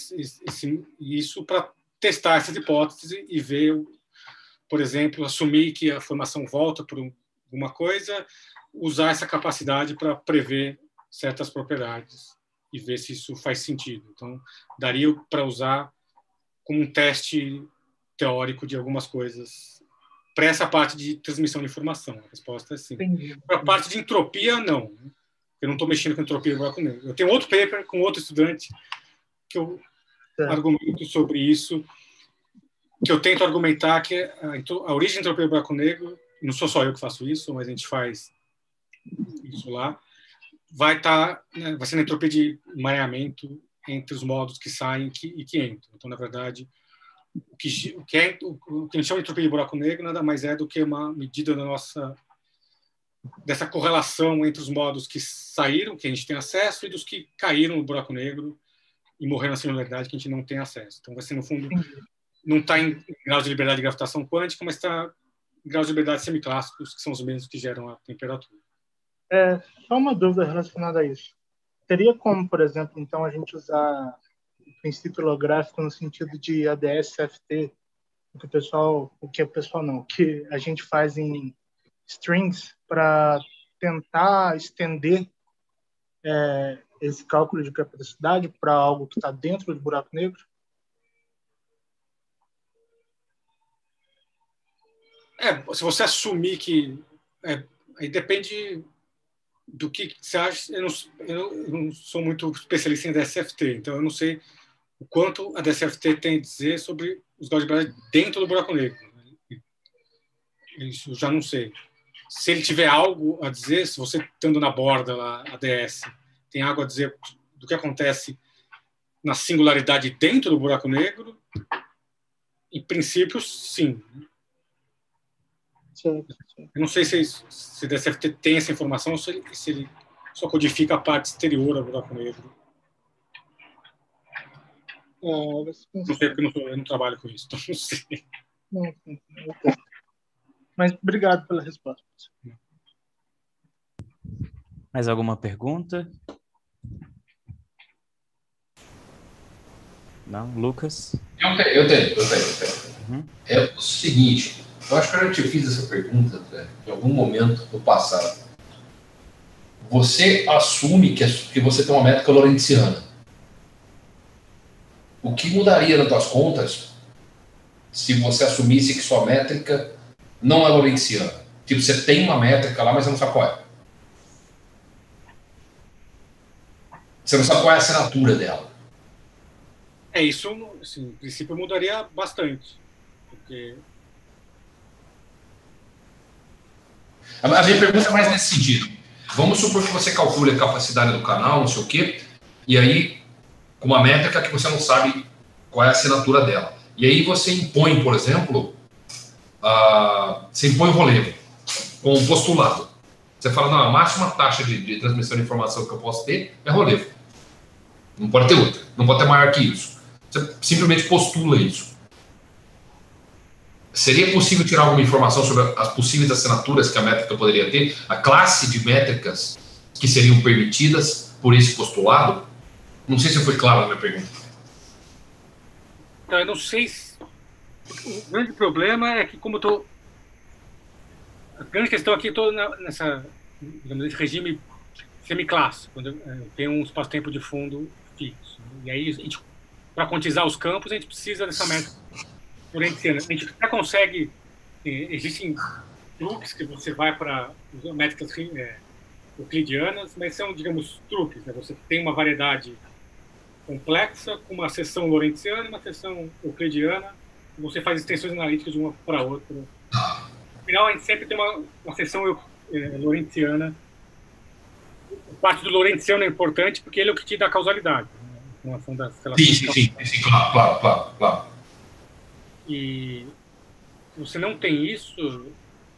isso para testar essas hipóteses e ver, por exemplo, assumir que a formação volta por alguma coisa, usar essa capacidade para prever certas propriedades e ver se isso faz sentido. Então, daria para usar como um teste teórico de algumas coisas para essa parte de transmissão de informação. A resposta é sim. Para a parte de entropia, não. Eu não estou mexendo com entropia do buraco negro. Eu tenho outro paper com outro estudante que eu argumento sobre isso, que eu tento argumentar que a origem da entropia do buraco negro, não sou só eu que faço isso, mas a gente faz isso lá, vai ser na entropia de mareamento entre os modos que saem e que entram. Então, na verdade, o que a gente chama de entropia de buraco negro nada mais é do que uma medida dessa correlação entre os modos que saíram, que a gente tem acesso, e dos que caíram no buraco negro e morreram na singularidade, que a gente não tem acesso. Então, vai ser, no fundo, não está em graus de liberdade de gravitação quântica, mas está em graus de liberdade semiclássicos, que são os mesmos que geram a temperatura. Só uma dúvida relacionada a isso. Teria como, por exemplo, então, a gente usar o princípio holográfico no sentido de ADS-CFT, que a gente faz em strings para tentar estender esse cálculo de capacidade para algo que está dentro do buraco negro? Se você assumir que... aí depende do que você acha. Eu não sou muito especialista em DSFT, então eu não sei o quanto a DSFT tem a dizer sobre os graus de liberdade dentro do buraco negro. Isso eu já não sei. Se ele tiver algo a dizer, se você estando na borda lá, a DS, tem algo a dizer do que acontece na singularidade dentro do buraco negro, em princípio, sim. Sim. Eu não sei se o DSFT tem essa informação ou se ele só codifica a parte exterior do buraco negro. Não sei, porque eu não trabalho com isso, então não sei. Não. Mas obrigado pela resposta. Mais alguma pergunta? Não? Lucas? Eu tenho. Uhum. É o seguinte, eu acho que eu já te fiz essa pergunta, né, em algum momento do passado. Você assume que você tem uma métrica lorentziana. O que mudaria nas tuas contas se você assumisse que sua métrica não é lorentziana? Tipo, você tem uma métrica lá, mas você não sabe qual é. Você não sabe qual é a assinatura dela. Isso, assim, no princípio, mudaria bastante. Porque... A minha pergunta é mais nesse sentido. Vamos supor que você calcule a capacidade do canal, não sei o quê, e aí, com uma métrica que você não sabe qual é a assinatura dela. E aí você impõe, por exemplo, você impõe o relevo com um postulado. Você fala, não, a máxima taxa de transmissão de informação que eu posso ter é relevo. Não pode ter outra, não pode ter maior que isso. Você simplesmente postula isso. Seria possível tirar alguma informação sobre as possíveis assinaturas que a métrica poderia ter, a classe de métricas que seriam permitidas por esse postulado? Não sei se foi claro na minha pergunta. Então, eu não sei se... O grande problema é que, como eu estou... A grande questão aqui, eu estou nesse regime semiclássico, quando eu tenho um espaço-tempo de fundo fixo. E aí, para quantizar os campos, a gente precisa dessa métrica lorentziana. A gente até consegue... Existem truques que você vai para métricas euclidianas, mas são, digamos, truques. Né? Você tem uma variedade complexa, com uma seção lorentziana e uma seção euclidiana, e você faz extensões analíticas de uma para outra. No final, a gente sempre tem uma seção lorentziana. Parte do lorentziano é importante porque ele é o que te dá causalidade. Né? Das sim, claro. E se você não tem isso...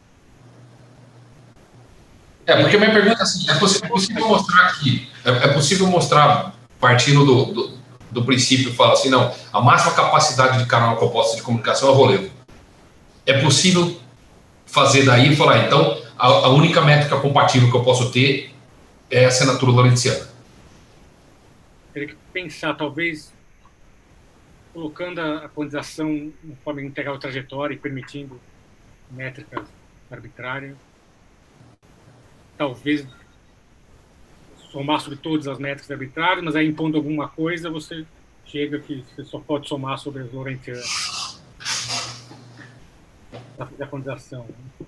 Porque a minha pergunta é assim, é possível mostrar aqui, é possível mostrar, partindo do princípio, fala assim, não, a máxima capacidade de canal composto de comunicação é o relevo. É possível fazer daí e falar, então, a única métrica compatível que eu posso ter é a assinatura lorentziana. Teria que pensar, talvez, colocando a quantização de forma integral de trajetória e permitindo métricas arbitrárias. Talvez somar sobre todas as métricas arbitrárias, mas aí impondo alguma coisa, você chega que você só pode somar sobre as lorentzianas da quantização.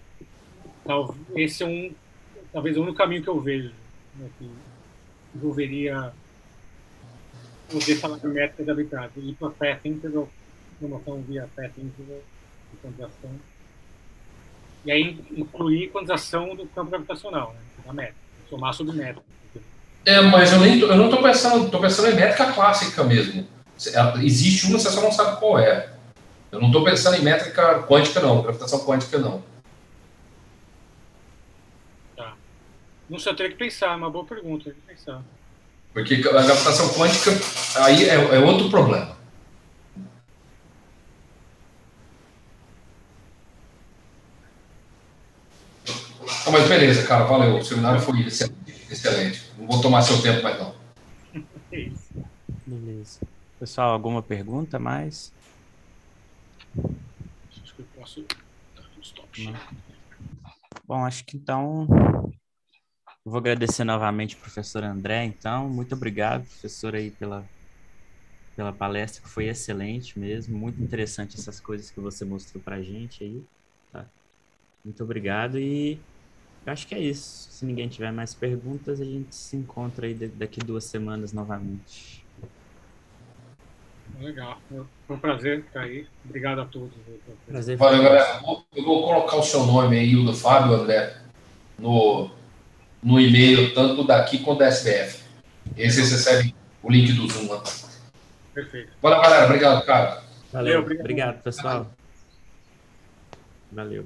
Esse é talvez o único caminho que eu vejo, né, que envolveria poder falar de métricas arbitrárias, ir para path integral, formação via path integral de quantização, e aí incluir quantização do campo gravitacional, né, da métrica, somar sobre métrica. Mas eu não estou pensando em métrica clássica mesmo. Existe uma, você só não sabe qual é. Eu não estou pensando em métrica quântica, não, gravitação quântica, não. Tá. Não sei, eu teria que pensar, é uma boa pergunta, eu teria que pensar. Porque a gravitação quântica aí é outro problema. Mas beleza, cara, valeu. O seminário foi excelente. Não vou tomar seu tempo mais, não. É isso. Beleza. Pessoal, alguma pergunta mais? Acho que eu posso dar um stop. Não. Bom, acho que então eu vou agradecer novamente ao professor André, então. Muito obrigado, professor, aí pela palestra, que foi excelente mesmo. Muito interessante essas coisas que você mostrou pra gente aí. Tá? Muito obrigado e eu acho que é isso. Se ninguém tiver mais perguntas, a gente se encontra aí daqui 2 semanas novamente. Legal. Foi um prazer estar aí. Obrigado a todos. Prazer. Valeu, galera. Eu vou colocar o seu nome aí, o do Fábio, André, no e-mail, tanto daqui quanto da SBF. E aí vocês recebem o link do Zoom lá. Perfeito. Valeu, galera. Obrigado, cara. Valeu. Obrigado. Obrigado, pessoal. Valeu.